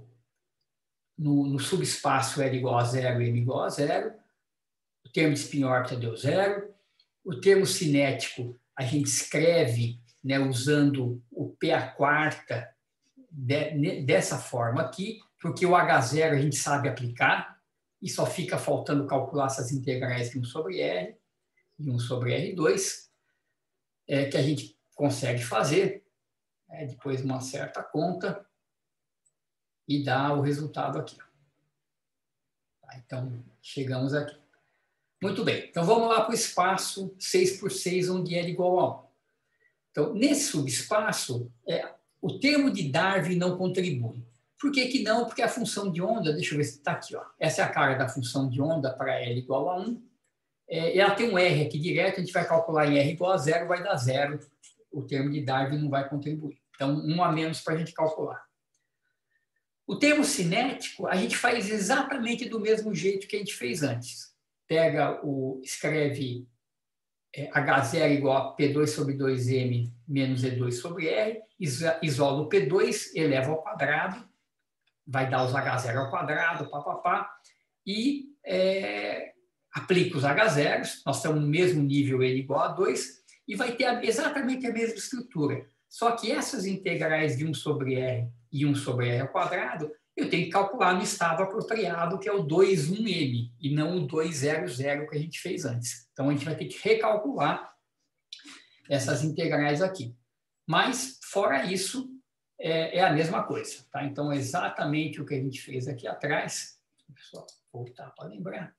[SPEAKER 1] no subespaço L igual a zero e M igual a zero. O termo de spin-órbita deu zero. O termo cinético, a gente escreve, né, usando o P a quarta dessa forma aqui, porque o H0 a gente sabe aplicar, e só fica faltando calcular essas integrais de 1 sobre R e 1 sobre R2, que a gente consegue fazer depois de uma certa conta e dá o resultado aqui. Tá, então, chegamos aqui. Muito bem, então vamos lá para o espaço 6x6, onde L igual a 1. Então, nesse subespaço, o termo de Darwin não contribui. Por que que não? Porque a função de onda, deixa eu ver se está aqui, ó. Essa é a cara da função de onda para L igual a 1. Ela tem um R aqui direto, a gente vai calcular em R igual a 0, vai dar 0. O termo de Darwin não vai contribuir. Então, 1 a menos para a gente calcular. O termo cinético, a gente faz exatamente do mesmo jeito que a gente fez antes. Escreve H0 igual a P2 sobre 2M menos E2 sobre R, isola o P2, eleva ao quadrado, vai dar os H0 ao quadrado, papapá, e aplico os H0, nós estamos no mesmo nível N igual a 2, e vai ter exatamente a mesma estrutura. Só que essas integrais de 1 sobre R e 1 sobre R ao quadrado, eu tenho que calcular no estado apropriado, que é o 2,1m, e não o 2,00 que a gente fez antes. Então, a gente vai ter que recalcular essas integrais aqui. Mas, fora isso, é a mesma coisa. Tá? Então, exatamente o que a gente fez aqui atrás. Deixa eu só voltar para lembrar.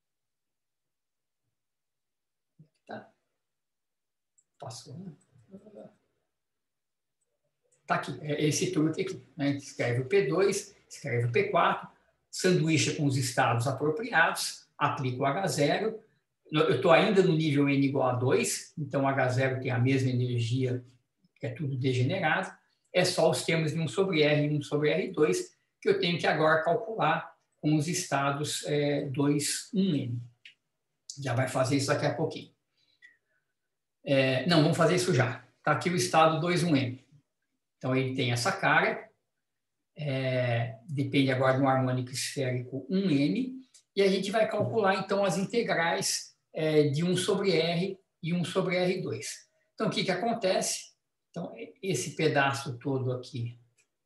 [SPEAKER 1] Tá. Passou, né? Tá aqui, esse truque aqui. Né? Escreve o P2, escreve o P4, sanduícha com os estados apropriados, aplica o H0. Eu estou ainda no nível N igual a 2, então o H0 tem a mesma energia, que é tudo degenerado. É só os termos de 1 sobre R e 1 sobre R2 que eu tenho que agora calcular com os estados 2, 1N. Já vai fazer isso daqui a pouquinho. Não, vamos fazer isso já. Está aqui o estado 2, 1N. Então, ele tem essa cara, depende agora de um harmônico esférico 1N, e a gente vai calcular, então, as integrais de 1 sobre R e 1 sobre R2. Então, o que acontece? Então, esse pedaço todo aqui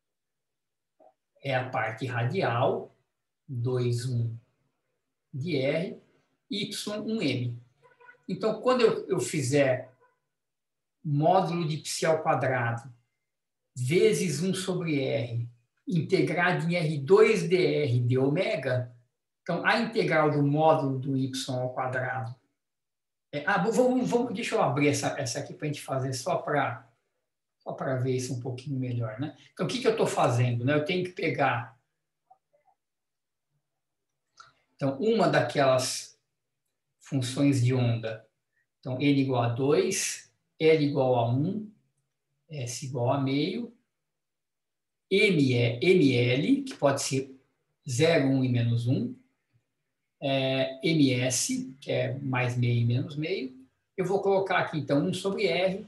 [SPEAKER 1] é a parte radial, 2,1 de R, y1m. Então, quando eu fizer módulo de π ao quadrado vezes 1 sobre R, integrado em R2 dr de ômega, então, a integral do módulo do y ao quadrado... deixa eu abrir essa aqui para a gente fazer só para ver isso um pouquinho melhor. Né? Então, o que eu estou fazendo? Né? Eu tenho que pegar... Então, uma daquelas funções de onda. Então, n igual a 2, L igual a 1, S igual a meio, ML, que pode ser 0, 1 e menos 1, MS, que é mais meio e menos meio. Eu vou colocar aqui, então, 1 sobre R,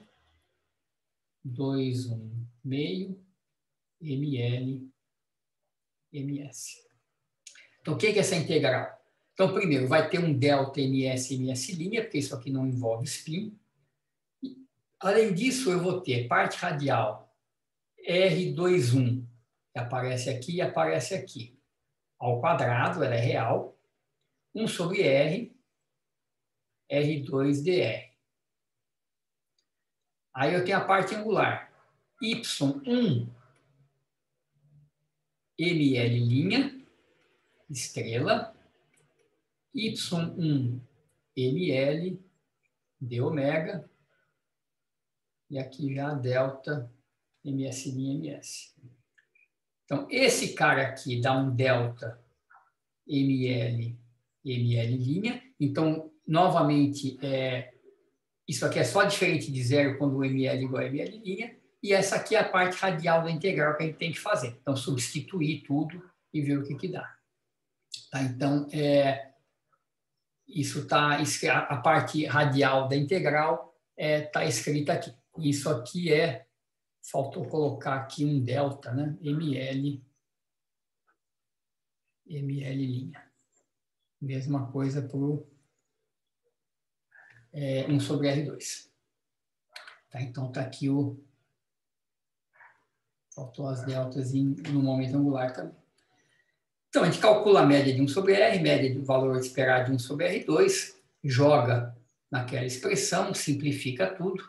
[SPEAKER 1] 2, 1, meio, ML, MS. Então, o que é essa integral? Então, primeiro, vai ter um delta MS, MS', porque isso aqui não envolve spin. Além disso, eu vou ter parte radial R21, que aparece aqui e aparece aqui, ao quadrado, ela é real, 1 sobre R, R2dr. Aí eu tenho a parte angular, Y1, ML', estrela, Y1, ML, de ômega, e aqui já a delta, MS', MS. Então, esse cara aqui dá um delta ML, ML'. Então, novamente, isso aqui é só diferente de zero quando o ML igual a ML'. E essa aqui é a parte radial da integral que a gente tem que fazer. Então, substituir tudo e ver o que dá. Tá? Então, isso está a parte radial da integral está escrita aqui. Isso aqui faltou colocar aqui um delta, né? ML'. Mesma coisa para o 1 sobre R2. Tá? Então, está aqui faltou as deltas no momento angular também. Então, a gente calcula a média de 1 sobre R, média do valor esperado de 1 sobre R2, joga naquela expressão, simplifica tudo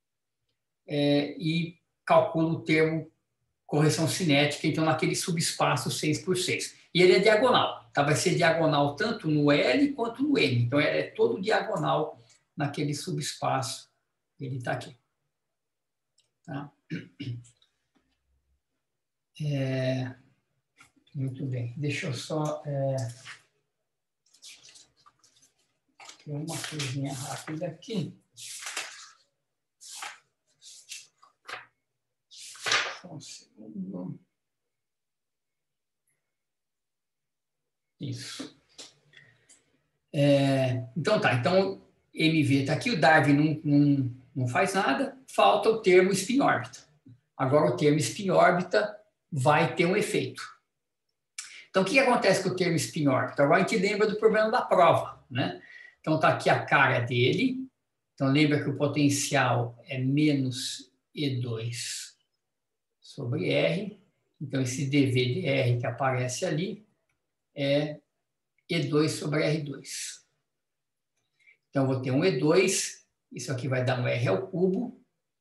[SPEAKER 1] e calcula o termo correção cinética, então, naquele subespaço 6×6. E ele é diagonal, tá? Vai ser diagonal tanto no L quanto no M. Então, é todo diagonal naquele subespaço. Ele está aqui. Tá? Muito bem. Deixa eu só... uma coisinha rápida aqui. Só um segundo. Isso. Então, tá. Então, MV está aqui. O Darwin não faz nada. Falta o termo spin-órbita. Agora, o termo spin-órbita vai ter um efeito. Então, o que acontece com o termo spin-órbita? Agora, a gente lembra do problema da prova. né? Então, está aqui a cara dele. Então, lembra que o potencial é menos E2 sobre R. Então, esse dV de R que aparece ali é E2 sobre R2. Então, eu vou ter um E2, isso aqui vai dar um R ao cubo.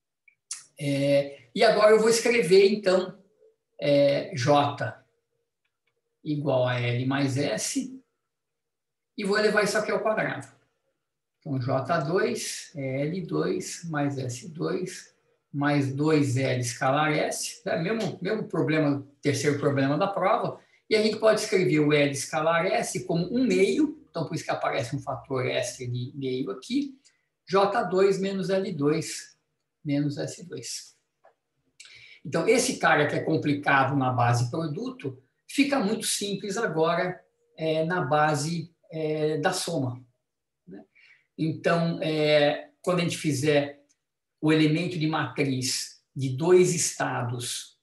[SPEAKER 1] E agora eu vou escrever, então, J igual a L mais S, e vou elevar isso aqui ao quadrado. Então, J2 é L2 mais S2 mais 2L escalar S, né? Mesmo problema, terceiro problema da prova, e a gente pode escrever o L escalar S como 1 meio, então por isso que aparece um fator S de meio aqui, J2 menos L2 menos S2. Então, esse cara que é complicado na base produto, fica muito simples agora na base da soma. Né? Então, quando a gente fizer o elemento de matriz de dois estados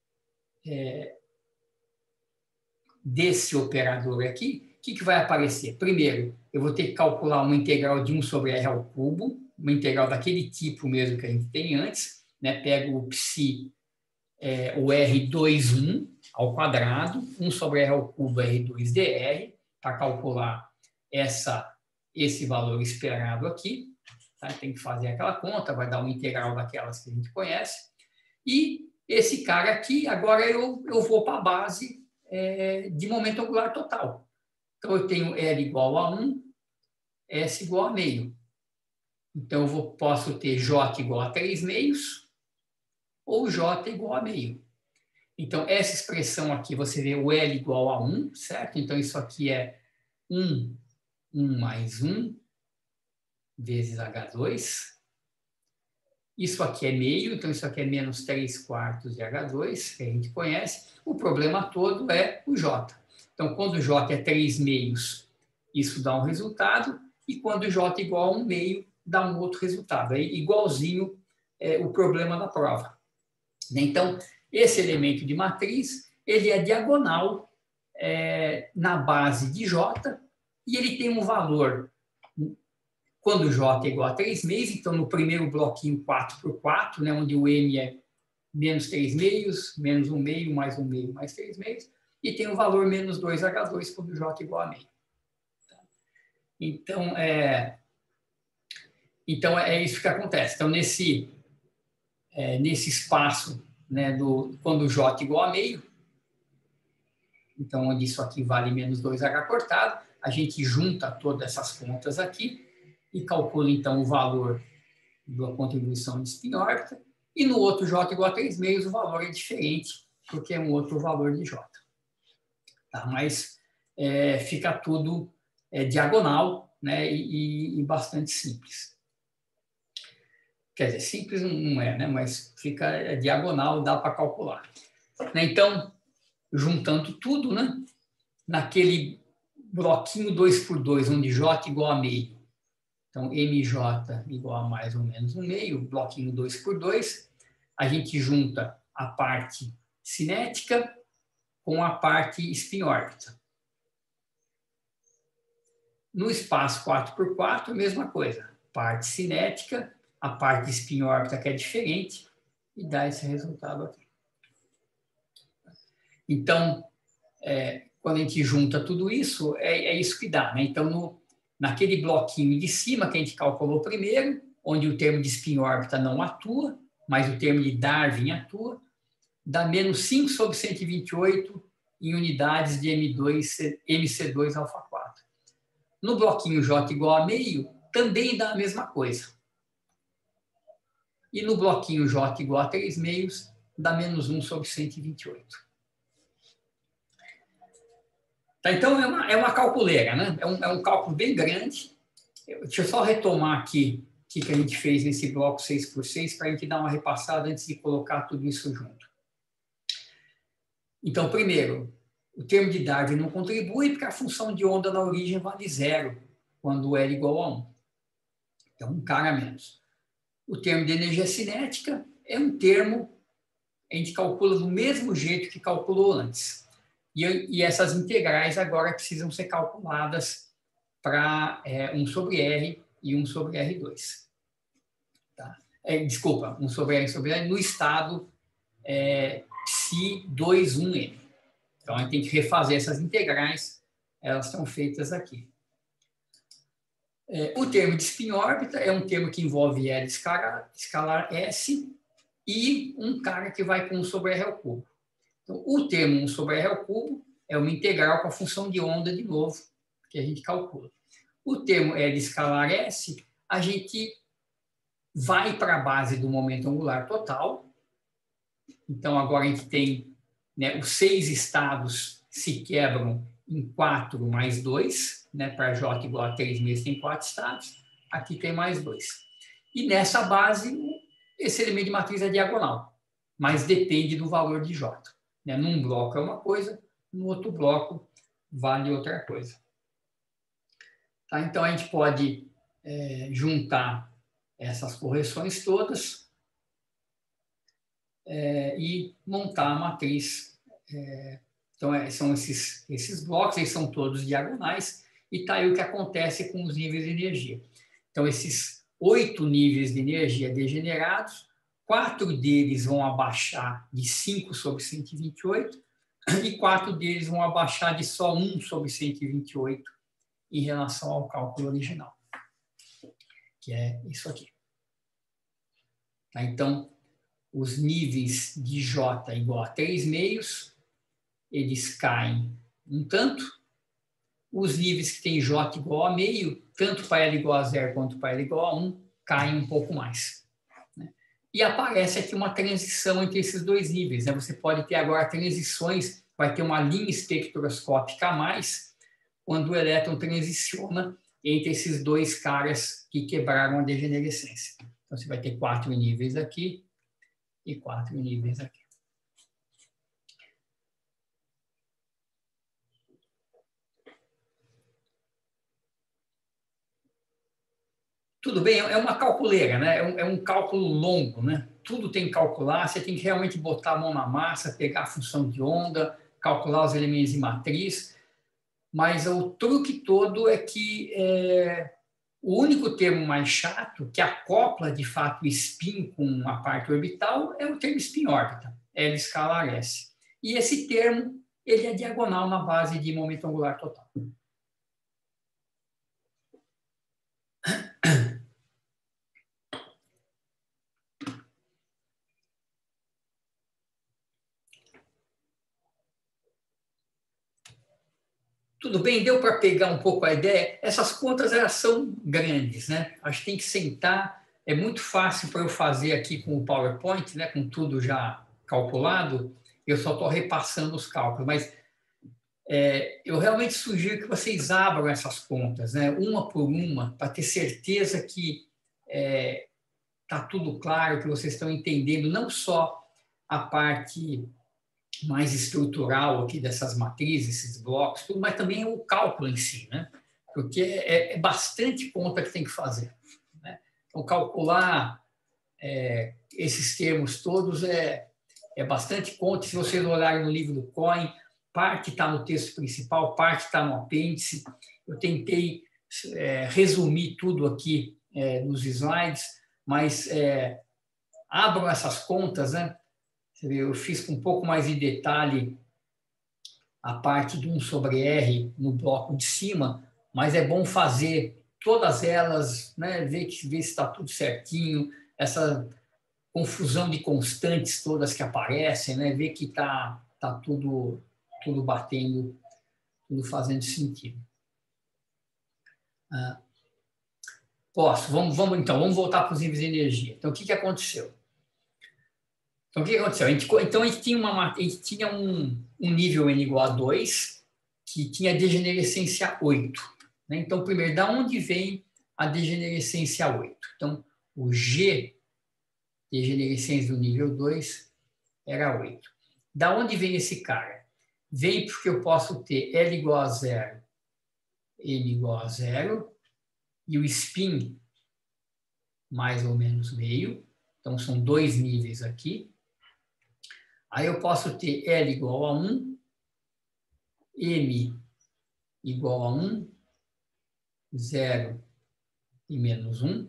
[SPEAKER 1] desse operador aqui, o que vai aparecer? Primeiro, eu vou ter que calcular uma integral de 1 sobre R ao cubo, uma integral daquele tipo mesmo que a gente tem antes, né? Pego o psi, o R21 ao quadrado, 1 sobre R ao cubo R2dr, para calcular esse valor esperado aqui. Tá? Tem que fazer aquela conta, vai dar uma integral daquelas que a gente conhece. E esse cara aqui, agora eu vou para a base de momento angular total. Então, eu tenho L igual a 1, S igual a meio. Então, eu posso ter J igual a 3 meios, ou J igual a meio. Então, essa expressão aqui, você vê o L igual a 1, certo? Então, isso aqui é 1 mais 1 vezes H2. Isso aqui é meio, então isso aqui é menos 3/4 de H2, que a gente conhece. O problema todo é o J. Então, quando o J é 3 meios, isso dá um resultado, e quando o J é igual a 1 meio, dá um outro resultado. É igualzinho o problema da prova. Então, esse elemento de matriz, ele é diagonal na base de J, e ele tem um valor, quando J é igual a 3 meios, então no primeiro bloquinho 4 por 4, né, onde o M é menos 3 meios, menos 1 meio, mais 1 meio, mais 3 meios, e tem o valor menos 2H2 quando J é igual a meio. Então, é isso que acontece. Então, nesse espaço, né, quando J é igual a meio, então, onde isso aqui vale menos 2H cortado, a gente junta todas essas contas aqui e calcula, então, o valor da contribuição de spin-órbita, e no outro J igual a 3 meios, o valor é diferente, porque é um outro valor de J. Tá? Mas fica tudo diagonal, né, e bastante simples. Quer dizer, simples não é, né, mas fica diagonal, dá para calcular. Então, juntando tudo, né, naquele bloquinho 2 por 2, onde J igual a meio, então MJ igual a mais ou menos 1 meio, bloquinho 2 por 2, a gente junta a parte cinética com a parte spin-órbita. No espaço 4 por 4, a mesma coisa, parte cinética, a parte spin-órbita que é diferente, e dá esse resultado aqui. Então, quando a gente junta tudo isso, é isso que dá. Né? Então, naquele bloquinho de cima que a gente calculou primeiro, onde o termo de spin-órbita não atua, mas o termo de Darwin atua, dá menos 5 sobre 128 em unidades de MC2 alfa 4. No bloquinho J igual a meio, também dá a mesma coisa. E no bloquinho J igual a 3 meios, dá menos 1 sobre 128. Tá, então, é uma calculeira, né? É um cálculo bem grande. Deixa eu só retomar aqui o que a gente fez nesse bloco 6x6 para a gente dar uma repassada antes de colocar tudo isso junto. Então, primeiro, o termo de Darwin não contribui porque a função de onda na origem vale 0 quando L igual a 1. Então, um cara a menos. O termo de energia cinética é um termo que a gente calcula do mesmo jeito que calculou antes. E essas integrais agora precisam ser calculadas para 1 sobre R e 1 sobre R2. Tá? Desculpa, 1 sobre R sobre R no estado Psi2, 1M. Então, a gente tem que refazer essas integrais, elas estão feitas aqui. O termo de spin-órbita é um termo que envolve L escalar S e um cara que vai com 1 sobre R ao cubo. Então, o termo 1 sobre R ao cubo é uma integral com a função de onda, de novo, que a gente calcula. O termo L escalar S, a gente vai para a base do momento angular total. Então, agora a gente tem, né, os 6 estados se quebram em 4 mais 2, né, para J igual a 3 meses tem 4 estados, aqui tem mais 2. E nessa base, esse elemento de matriz é diagonal, mas depende do valor de J. Né? Num bloco é uma coisa, no outro bloco vale outra coisa. Tá? Então, a gente pode juntar essas correções todas e montar a matriz. Então, são esses blocos, eles são todos diagonais, e está aí o que acontece com os níveis de energia. Então, esses 8 níveis de energia degenerados, 4 deles vão abaixar de 5 sobre 128, e 4 deles vão abaixar de só 1 sobre 128 em relação ao cálculo original, que é isso aqui. Tá? Então, os níveis de J igual a 3 meios, eles caem um tanto. Os níveis que tem J igual a meio, tanto para L igual a 0 quanto para L igual a 1, caem um pouco mais. Né? E aparece aqui uma transição entre esses dois níveis. Né? Você pode ter agora transições, vai ter uma linha espectroscópica a mais, quando o elétron transiciona entre esses dois caras que quebraram a degenerescência. Então, você vai ter 4 níveis aqui e 4 níveis aqui. Tudo bem, é uma calculeira, né? É um cálculo longo, né? Tudo tem que calcular, você tem que realmente botar a mão na massa, pegar a função de onda, calcular os elementos de matriz, mas o truque todo é que o único termo mais chato, que acopla de fato o spin com a parte orbital, é o termo spin-órbita, L escalar S. E esse termo, ele é diagonal na base de momento angular total. Tudo bem? Deu para pegar um pouco a ideia? Essas contas, elas são grandes, né? Acho que tem que sentar. É muito fácil para eu fazer aqui com o PowerPoint, né? Com tudo já calculado. Eu só estou repassando os cálculos. Mas eu realmente sugiro que vocês abram essas contas, né? Uma por uma, para ter certeza que está tudo claro, que vocês estão entendendo não só a parte mais estrutural aqui dessas matrizes, esses blocos, tudo, mas também o cálculo em si, né? Porque é bastante conta que tem que fazer. Né? Então, calcular esses termos todos é bastante conta. Se vocês olharem no livro do Cohen, parte está no texto principal, parte está no apêndice. Eu tentei resumir tudo aqui nos slides, mas abram essas contas, né? Eu fiz com um pouco mais de detalhe a parte de 1 sobre R no bloco de cima, mas é bom fazer todas elas, né, ver se está tudo certinho, essa confusão de constantes todas que aparecem, né, ver que está tudo batendo, tudo fazendo sentido. Posso? Vamos voltar para os níveis de energia. Então, o que aconteceu? Então, o que aconteceu? A gente tinha um nível N igual a 2, que tinha degenerescência 8. Né? Então, primeiro, da onde vem a degenerescência 8? Então, o G, degenerescência do nível 2, era 8. Da onde vem esse cara? Vem porque eu posso ter L igual a 0, N igual a 0, e o spin mais ou menos meio. Então, são 2 níveis aqui. Aí eu posso ter L igual a 1, M igual a 1 0 e menos 1.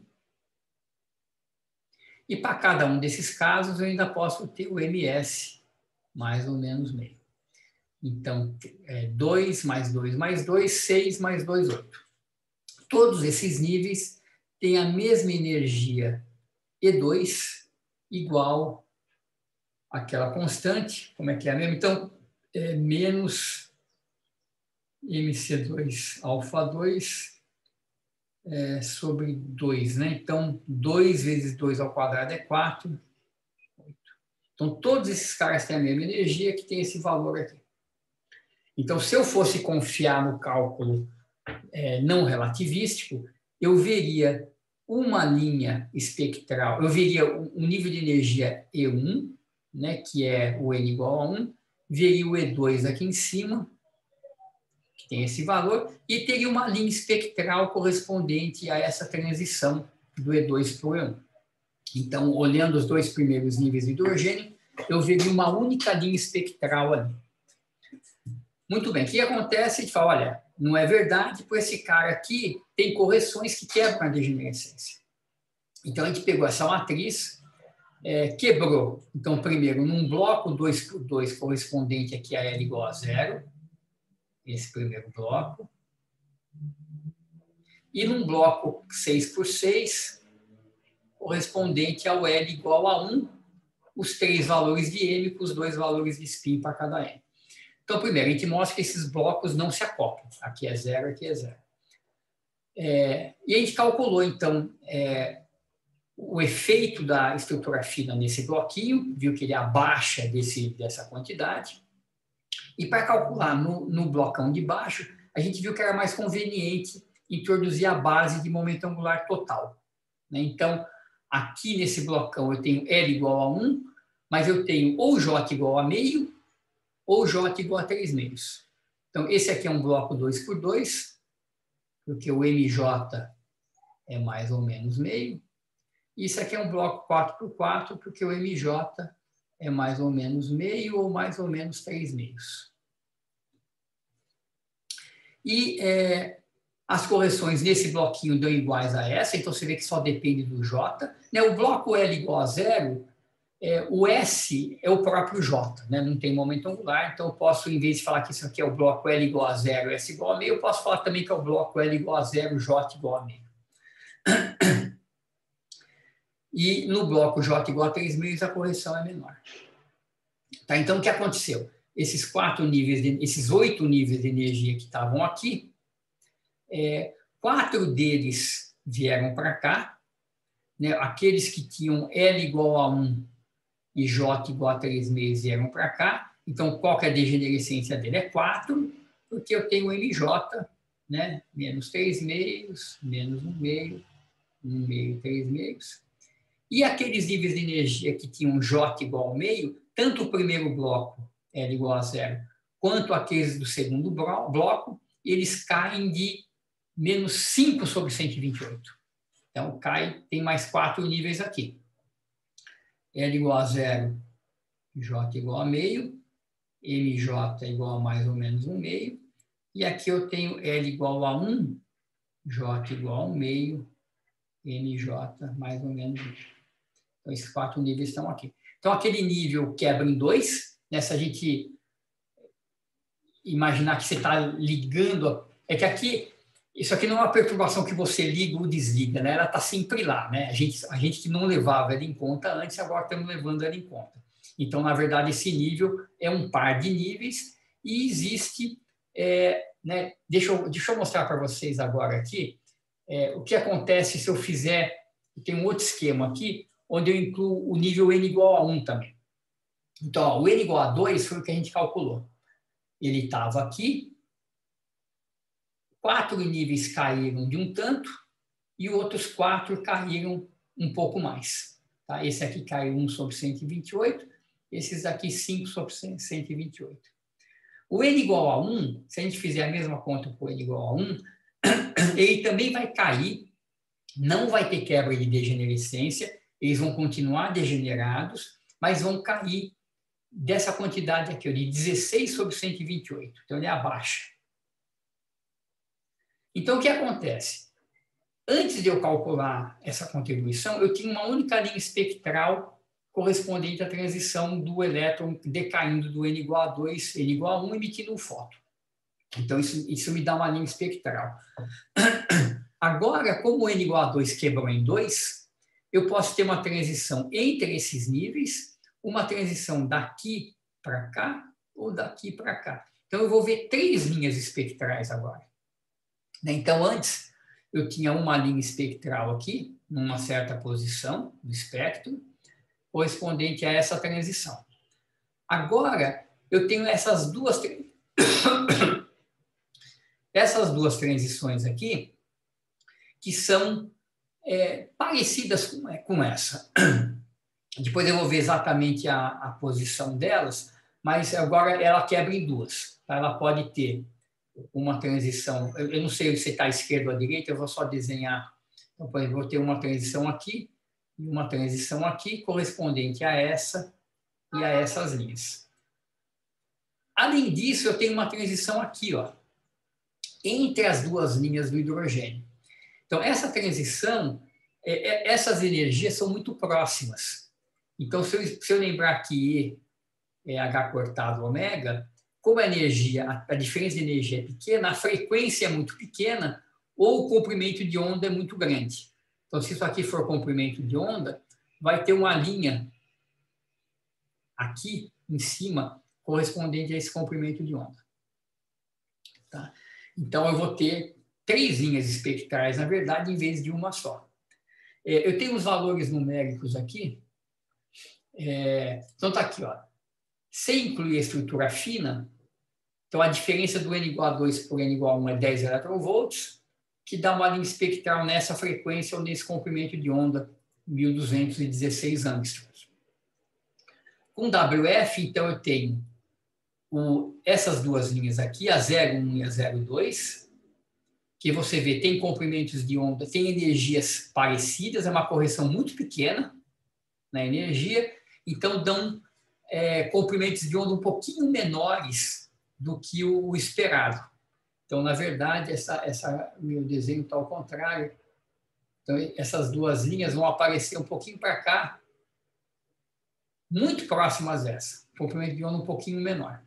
[SPEAKER 1] E para cada um desses casos, eu ainda posso ter o ms mais ou menos meio. Então, 2 mais 2 mais 2, 6 mais 2, 8. Todos esses níveis têm a mesma energia E2 igual àquela constante. Como é que é a mesma? Então, menos MC2 alfa 2 sobre 2, né? Então, 2 vezes 2 ao quadrado é 4. 8. Então, todos esses caras têm a mesma energia que tem esse valor aqui. Então, se eu fosse confiar no cálculo não relativístico, eu veria uma linha espectral, eu veria um nível de energia E1, né, que é o N igual a 1, veria o E2 aqui em cima, que tem esse valor, e teria uma linha espectral correspondente a essa transição do E2 para o E1. Então, olhando os dois primeiros níveis de hidrogênio, eu veria uma única linha espectral ali. Muito bem, o que acontece? A gente fala, olha, não é verdade, porque esse cara aqui tem correções que quebram a degenerescência. Então, a gente pegou essa matriz, quebrou. Então, primeiro, num bloco 2 por 2 correspondente aqui a L igual a 0, esse primeiro bloco. E num bloco 6 por 6, correspondente ao L igual a 1, os 3 valores de M com os 2 valores de spin para cada M. Então, primeiro, a gente mostra que esses blocos não se acoplam. Aqui é 0, aqui é 0. E a gente calculou, então, o efeito da estrutura fina nesse bloquinho, viu que ele abaixa dessa quantidade. E para calcular no blocão de baixo, a gente viu que era mais conveniente introduzir a base de momento angular total. Então, aqui nesse blocão eu tenho L igual a 1, mas eu tenho ou J igual a meio, ou J igual a 3 meios. Então, esse aqui é um bloco 2 por 2, porque o MJ é mais ou menos meio. E isso aqui é um bloco 4 por 4, porque o MJ é mais ou menos meio ou mais ou menos 3 meios. E as correções nesse bloquinho dão iguais a essa, então você vê que só depende do J. O bloco L igual a 0, o S é o próprio J, né? Não tem momento angular, então eu posso, em vez de falar que isso aqui é o bloco L igual a 0, S igual a meio, eu posso falar também que é o bloco L igual a 0, J igual a meio. E no bloco J igual a 3 meios, a correção é menor. Tá, então, o que aconteceu? Esses 8 níveis de energia que estavam aqui, 4 deles vieram para cá, né? Aqueles que tinham L igual a 1 e J igual a 3 meios vieram para cá. Então, qual que é a degenerescência dele? É 4, porque eu tenho MJ, né? Menos 3 meios, menos 1 meio, 1 meio, 3 meios. E aqueles níveis de energia que tinham J igual a meio, tanto o primeiro bloco, L igual a 0, quanto aqueles do segundo bloco, eles caem de menos 5 sobre 128. Então, tem mais 4 níveis aqui. L igual a 0, J igual a meio, MJ igual a mais ou menos 1 meio, e aqui eu tenho L igual a 1, J igual a 1 meio, MJ mais ou menos 1. Então, esses 4 níveis estão aqui. Então, aquele nível quebra em 2, né? Se a gente imaginar que você está ligando... É que aqui, isso aqui não é uma perturbação que você liga ou desliga, né? Ela está sempre lá, né? A gente que não levava ela em conta antes, agora estamos levando ela em conta. Então, na verdade, esse nível é um par de níveis e existe... né? Deixa eu mostrar para vocês agora aqui o que acontece se eu fizer... Tem um outro esquema aqui, onde eu incluo o nível N igual a 1 também. Então, ó, o N igual a 2 foi o que a gente calculou. Ele estava aqui, 4 níveis caíram de um tanto, e outros 4 caíram um pouco mais. Tá? Esse aqui caiu 1 sobre 128, esses aqui 5 sobre 128. O N igual a 1, se a gente fizer a mesma conta com o N igual a 1, ele também vai cair, não vai ter quebra de degenerescência, eles vão continuar degenerados, mas vão cair dessa quantidade aqui, de 16 sobre 128. Então, ele abaixa. Então, o que acontece? Antes de eu calcular essa contribuição, eu tinha uma única linha espectral correspondente à transição do elétron decaindo do N igual a 2, N igual a 1, emitindo um fóton. Então, isso me dá uma linha espectral. Agora, como o N igual a 2 quebrou em 2, eu posso ter uma transição entre esses níveis, uma transição daqui para cá ou daqui para cá. Então, eu vou ver 3 linhas espectrais agora. Então, antes, eu tinha uma linha espectral aqui, numa certa posição do espectro, correspondente a essa transição. Agora, eu tenho essas duas transições aqui, que são parecidas com essa. Depois eu vou ver exatamente a posição delas, mas agora ela quebra em duas. Ela pode ter uma transição, eu não sei se está à esquerda ou à direita, eu vou só desenhar. Então, por exemplo, eu vou ter uma transição aqui e uma transição aqui, correspondente a essa e a essas linhas. Além disso, eu tenho uma transição aqui, ó, entre as duas linhas do hidrogênio. Então, essa transição, essas energias são muito próximas. Então, se eu lembrar que E é H cortado ômega, como a diferença de energia é pequena, a frequência é muito pequena ou o comprimento de onda é muito grande. Então, se isso aqui for comprimento de onda, vai ter uma linha aqui em cima correspondente a esse comprimento de onda. Tá? Então, eu vou ter 3 linhas espectrais, na verdade, em vez de uma só. Eu tenho os valores numéricos aqui. Então, está aqui, ó. Se incluir a estrutura fina, então a diferença do N igual a 2 por N igual a 1 é 10 eletronvolts, que dá uma linha espectral nessa frequência ou nesse comprimento de onda, 1216 angstroms. Com WF, então, eu tenho essas duas linhas aqui, a 0,1 e a 0,2, que você vê, tem comprimentos de onda, tem energias parecidas, é uma correção muito pequena na energia, então dão comprimentos de onda um pouquinho menores do que o esperado. Então, na verdade, meu desenho está ao contrário. Então, essas duas linhas vão aparecer um pouquinho para cá, muito próximas dessa. Comprimento de onda um pouquinho menor.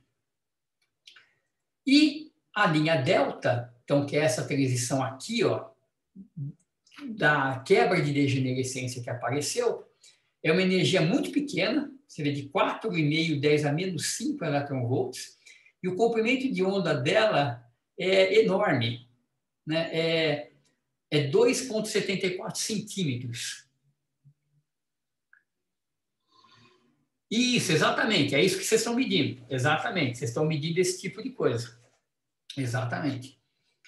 [SPEAKER 1] E a linha delta, então, que é essa transição aqui, ó, da quebra de degenerescência que apareceu, é uma energia muito pequena, você vê de 4,5, 10 a menos 5 eletronvolts, e o comprimento de onda dela é enorme, né? É 2,74 centímetros. Isso, exatamente, é isso que vocês estão medindo. Exatamente, vocês estão medindo esse tipo de coisa. Exatamente.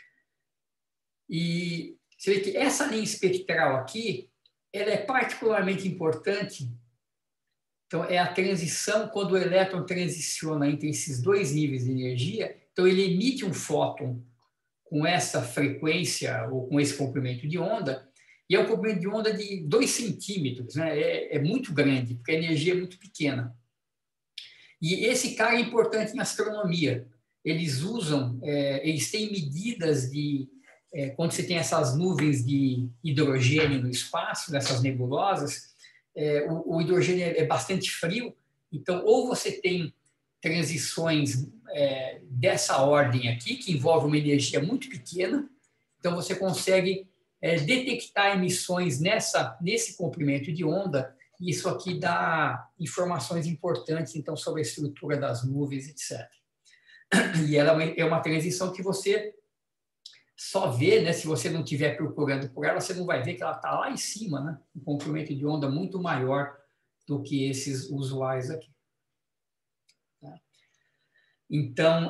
[SPEAKER 1] E você vê que essa linha espectral aqui, ela é particularmente importante. Então, é a transição, quando o elétron transiciona entre esses 2 níveis de energia, então ele emite um fóton com essa frequência ou com esse comprimento de onda, e é um comprimento de onda de 2 centímetros, né? É muito grande, porque a energia é muito pequena. E esse cara é importante em astronomia. Eles têm medidas de, quando você tem essas nuvens de hidrogênio no espaço, nessas nebulosas, o hidrogênio é bastante frio, então ou você tem transições dessa ordem aqui, que envolve uma energia muito pequena, então você consegue detectar emissões nesse comprimento de onda, e isso aqui dá informações importantes então sobre a estrutura das nuvens, etc. E ela é uma transição que você só vê, né, se você não estiver procurando por ela, você não vai ver que ela está lá em cima, né, um comprimento de onda muito maior do que esses usuais aqui. Tá? Então,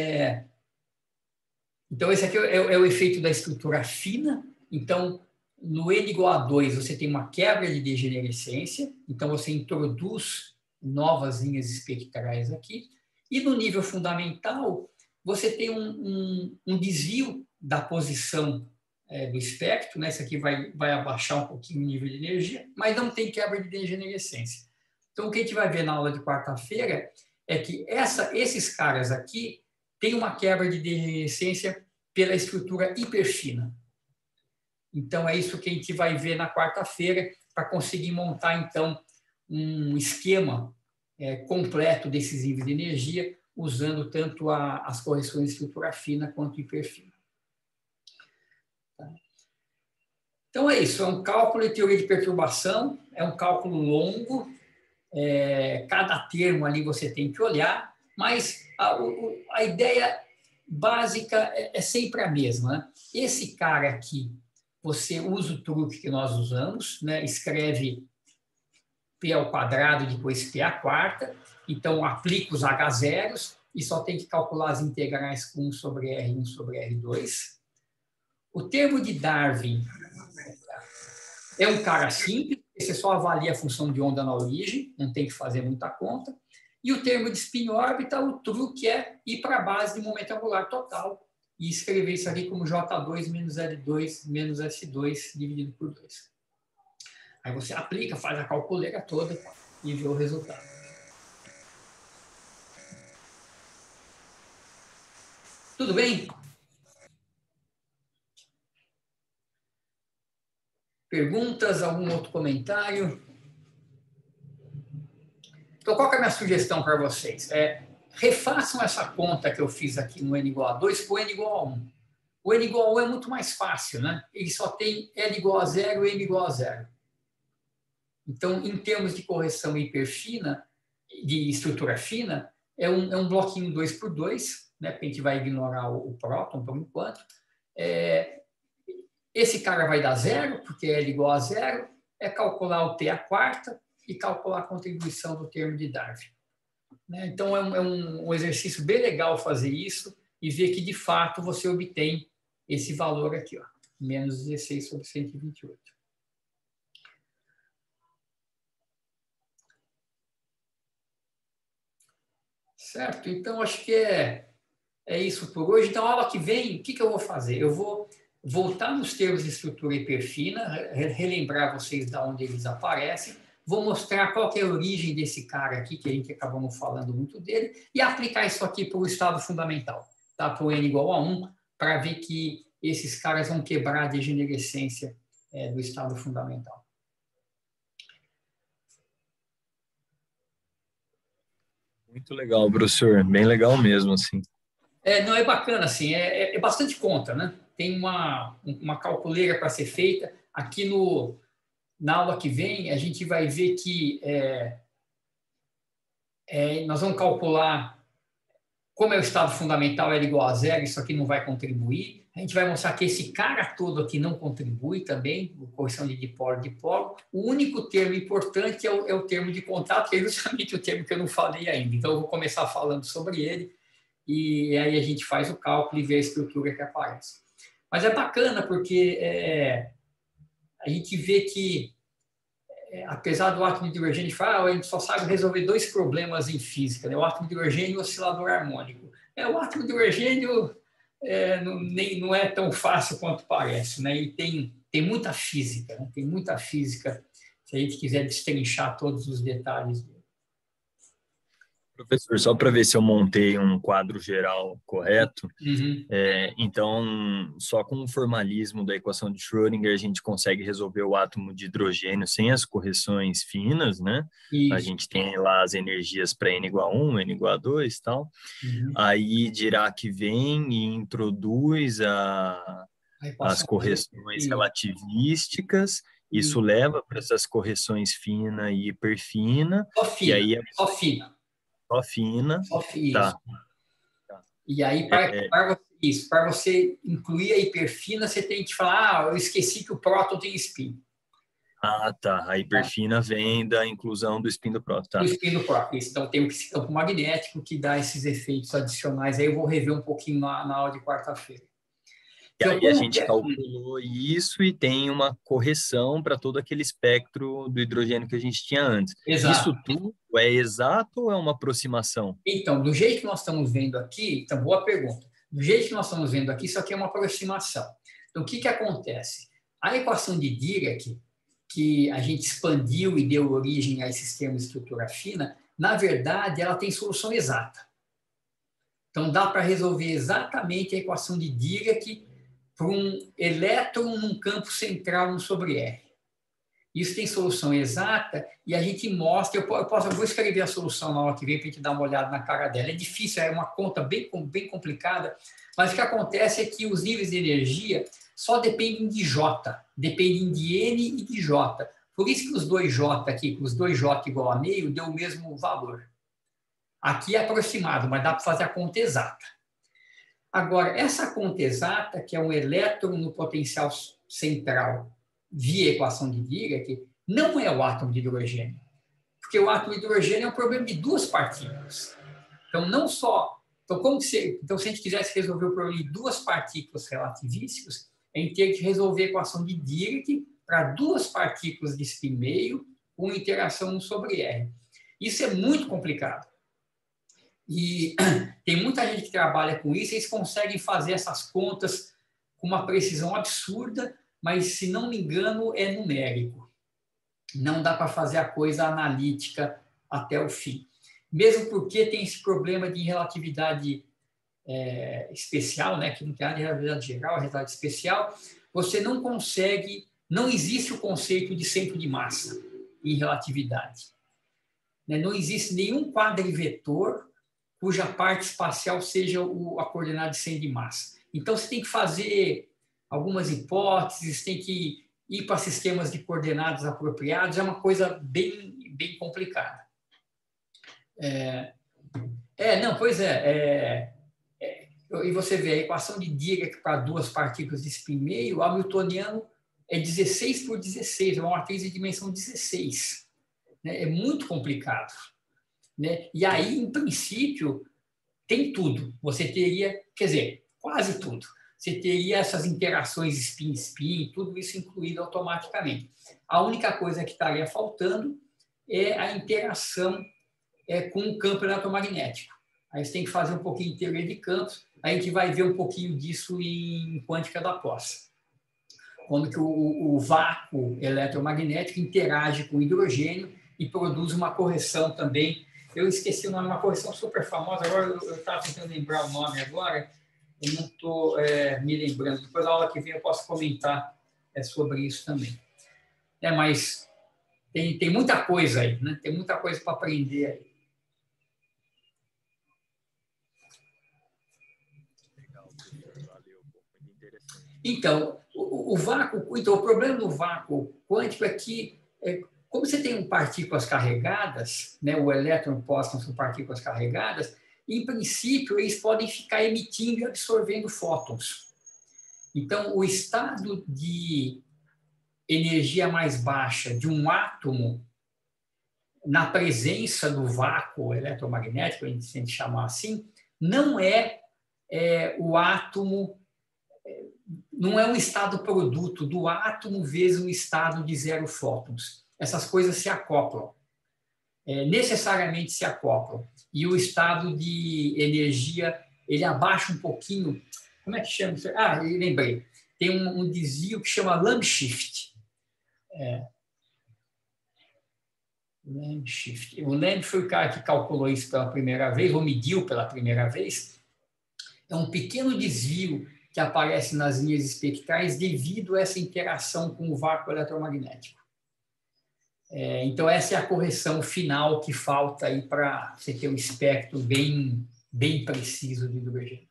[SPEAKER 1] esse aqui é o efeito da estrutura fina. Então, no N igual a 2, você tem uma quebra de degenerescência, então você introduz novas linhas espectrais aqui. E no nível fundamental, você tem um desvio da posição do espectro, né? Isso aqui vai abaixar um pouquinho o nível de energia, mas não tem quebra de degenerescência. Então, o que a gente vai ver na aula de quarta-feira é que esses caras aqui têm uma quebra de degenerescência pela estrutura hiperfina. Então, é isso que a gente vai ver na quarta-feira para conseguir montar, então, um esquema completo desses níveis de energia, usando tanto as correções de estrutura fina quanto hiperfina. Tá? Então, é isso. É um cálculo de teoria de perturbação, é um cálculo longo, cada termo ali você tem que olhar, mas a ideia básica é sempre a mesma. Né? Esse cara aqui, você usa o truque que nós usamos, né? Escreve P ao quadrado, depois P à quarta, então aplica os H0s e só tem que calcular as integrais com 1 sobre R e 1 sobre R2. O termo de Darwin é um cara simples, você só avalia a função de onda na origem, não tem que fazer muita conta. E o termo de spin órbita, o truque é ir para a base de momento angular total e escrever isso aqui como J2 menos L2 menos S2 dividido por 2. Aí você aplica, faz a calculeira toda e vê o resultado. Tudo bem? Perguntas? Algum outro comentário? Então, qual que é a minha sugestão para vocês? Refaçam essa conta que eu fiz aqui no N igual a 2 por N igual a 1. O N igual a 1 é muito mais fácil, né? Ele só tem L igual a 0 e N igual a 0. Então, em termos de correção hiperfina, de estrutura fina, é um bloquinho 2 por 2, né? Porque a gente vai ignorar o próton por enquanto. Esse cara vai dar 0, porque L igual a 0, é calcular o T à quarta e calcular a contribuição do termo de Darwin. Né? Então, é um exercício bem legal fazer isso e ver que, de fato, você obtém esse valor aqui, ó, menos 16 sobre 128. Certo? Então, acho que é isso por hoje. Então, a aula que vem, o que eu vou fazer? Eu vou voltar nos termos de estrutura hiperfina, relembrar vocês de onde eles aparecem, vou mostrar qual que é a origem desse cara aqui, que a gente acabou não falando muito dele, e aplicar isso aqui para o estado fundamental, tá? Para o N igual a 1, para ver que esses caras vão quebrar a degenerescência do estado fundamental.
[SPEAKER 3] Muito legal, professor. Bem legal mesmo, assim.
[SPEAKER 1] Não, é bacana, assim, é bastante conta, né? Tem uma calculeira para ser feita. Aqui na aula que vem, a gente vai ver que nós vamos calcular como é o estado fundamental, L igual a 0, isso aqui não vai contribuir. A gente vai mostrar que esse cara todo aqui não contribui também, correção de dipolo. O único termo importante é o termo de contato, que é justamente o termo que eu não falei ainda. Então, eu vou começar falando sobre ele, e aí a gente faz o cálculo e vê a estrutura que aparece. Mas é bacana, porque a gente vê que, apesar do átomo de hidrogênio falar, a gente só sabe resolver 2 problemas em física, né? O átomo de hidrogênio e o oscilador harmônico. O átomo de hidrogênio não é tão fácil quanto parece, né? E tem muita física, né? Tem muita física, se a gente quiser destrinchar todos os detalhes dele.
[SPEAKER 3] Professor, só para ver se eu montei um quadro geral correto,
[SPEAKER 1] Uhum.
[SPEAKER 3] Então, só com o formalismo da equação de Schrödinger, a gente consegue resolver o átomo de hidrogênio sem as correções finas, né?
[SPEAKER 1] Isso.
[SPEAKER 3] A gente tem lá as energias para N igual a 1, N igual a 2 e tal.
[SPEAKER 1] Uhum.
[SPEAKER 3] Aí Dirac vem e introduz as correções relativísticas. Isso leva para essas correções fina e hiperfina.
[SPEAKER 1] Só fina,
[SPEAKER 3] e aí
[SPEAKER 1] só fina.
[SPEAKER 3] Só fina.
[SPEAKER 1] Só fina.
[SPEAKER 3] Tá.
[SPEAKER 1] E aí, para você incluir a hiperfina, você tem que falar, eu esqueci que o próton tem spin.
[SPEAKER 3] Ah, tá. A hiperfina vem da inclusão do spin do próton. Tá.
[SPEAKER 1] Do spin do próton. Então, tem esse campo magnético que dá esses efeitos adicionais. Aí eu vou rever um pouquinho na aula de quarta-feira.
[SPEAKER 3] E aí a gente calculou isso e tem uma correção para todo aquele espectro do hidrogênio que a gente tinha antes.
[SPEAKER 1] Exato.
[SPEAKER 3] Isso tudo é exato ou é uma aproximação?
[SPEAKER 1] Então, do jeito que nós estamos vendo aqui, então, boa pergunta. Do jeito que nós estamos vendo aqui, isso aqui é uma aproximação. Então, o que acontece? A equação de Dirac, que a gente expandiu e deu origem a esses termos de estrutura fina, na verdade, ela tem solução exata. Então, dá para resolver exatamente a equação de Dirac para um elétron num campo central no sobre R. Isso tem solução exata e a gente mostra. Eu vou escrever a solução na aula que vem para a gente dar uma olhada na cara dela. É difícil, é uma conta bem complicada, mas o que acontece é que os níveis de energia só dependem de J, dependem de N e de J. Por isso que os dois J aqui, os dois J igual a meio, deu o mesmo valor. Aqui é aproximado, mas dá para fazer a conta exata. Agora, essa conta exata, que é um elétron no potencial central via equação de Dirac, não é o átomo de hidrogênio. Porque o átomo de hidrogênio é um problema de duas partículas. Então, não só... Então, se a gente quisesse resolver o problema de duas partículas relativísticas, a gente teria que resolver a equação de Dirac para duas partículas de spin meio com interação sobre R. Isso é muito complicado. E tem muita gente que trabalha com isso, e eles conseguem fazer essas contas com uma precisão absurda, mas, se não me engano, é numérico. Não dá para fazer a coisa analítica até o fim. Mesmo porque tem esse problema de relatividade especial, né, que não tem nada de relatividade geral, relatividade especial, você não consegue, não existe o conceito de centro de massa em relatividade. Não existe nenhum quadrivetor cuja parte espacial seja a coordenada de centro de massa. Então, você tem que fazer algumas hipóteses, tem que ir para sistemas de coordenadas apropriados, é uma coisa bem complicada. E você vê a equação de Dirac para duas partículas de spin meio, o hamiltoniano é 16 por 16, é uma matriz de dimensão 16. Né? É muito complicado. Né? E aí, em princípio, tem tudo. Você teria, quer dizer, quase tudo. Você teria essas interações spin-spin, tudo isso incluído automaticamente. A única coisa que estaria faltando é a interação com o campo eletromagnético. Aí você tem que fazer um pouquinho de teoria de campos, a gente vai ver um pouquinho disso em quântica da poça. Quando que o vácuo eletromagnético interage com o hidrogênio e produz uma correção também. Eu esqueci o nome, uma correção super famosa, agora eu estava tentando lembrar o nome agora, eu não estou me lembrando. Depois, na aula que vem, eu posso comentar sobre isso também. Mas tem muita coisa aí, né? Tem muita coisa para aprender aí.
[SPEAKER 3] Legal, professor. Valeu. Muito interessante.
[SPEAKER 1] Então, o problema do vácuo quântico é que, como você tem partículas carregadas, né, o elétron e o próton são partículas carregadas, em princípio, eles podem ficar emitindo e absorvendo fótons. Então, o estado de energia mais baixa de um átomo, na presença do vácuo eletromagnético, a gente chamar assim, não é o átomo, não é um estado produto do átomo vezes um estado de zero fótons. Essas coisas se acoplam. Necessariamente se acoplam. E o estado de energia, ele abaixa um pouquinho. Como é que chama isso? Eu lembrei. Tem um desvio que chama Lambshift. Lambshift. O Lamb foi o cara que calculou isso pela primeira vez, ou mediu pela primeira vez. É um pequeno desvio que aparece nas linhas espectrais devido a essa interação com o vácuo eletromagnético. Então, essa é a correção final que falta aí para você ter um espectro bem preciso de hidrogênio.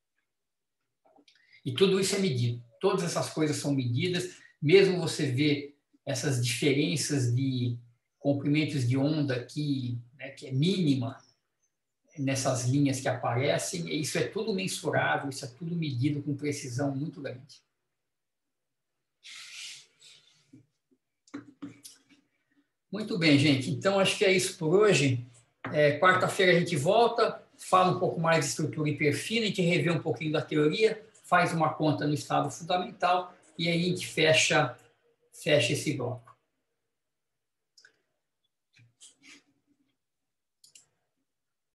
[SPEAKER 1] E tudo isso é medido. Todas essas coisas são medidas, mesmo você vê essas diferenças de comprimentos de onda aqui, né, que é mínima nessas linhas que aparecem, isso é tudo mensurável, isso é tudo medido com precisão muito grande. Muito bem, gente. Então, acho que é isso por hoje. Quarta-feira a gente volta, fala um pouco mais de estrutura hiperfina, a gente revê um pouquinho da teoria, faz uma conta no estado fundamental e aí a gente fecha esse bloco.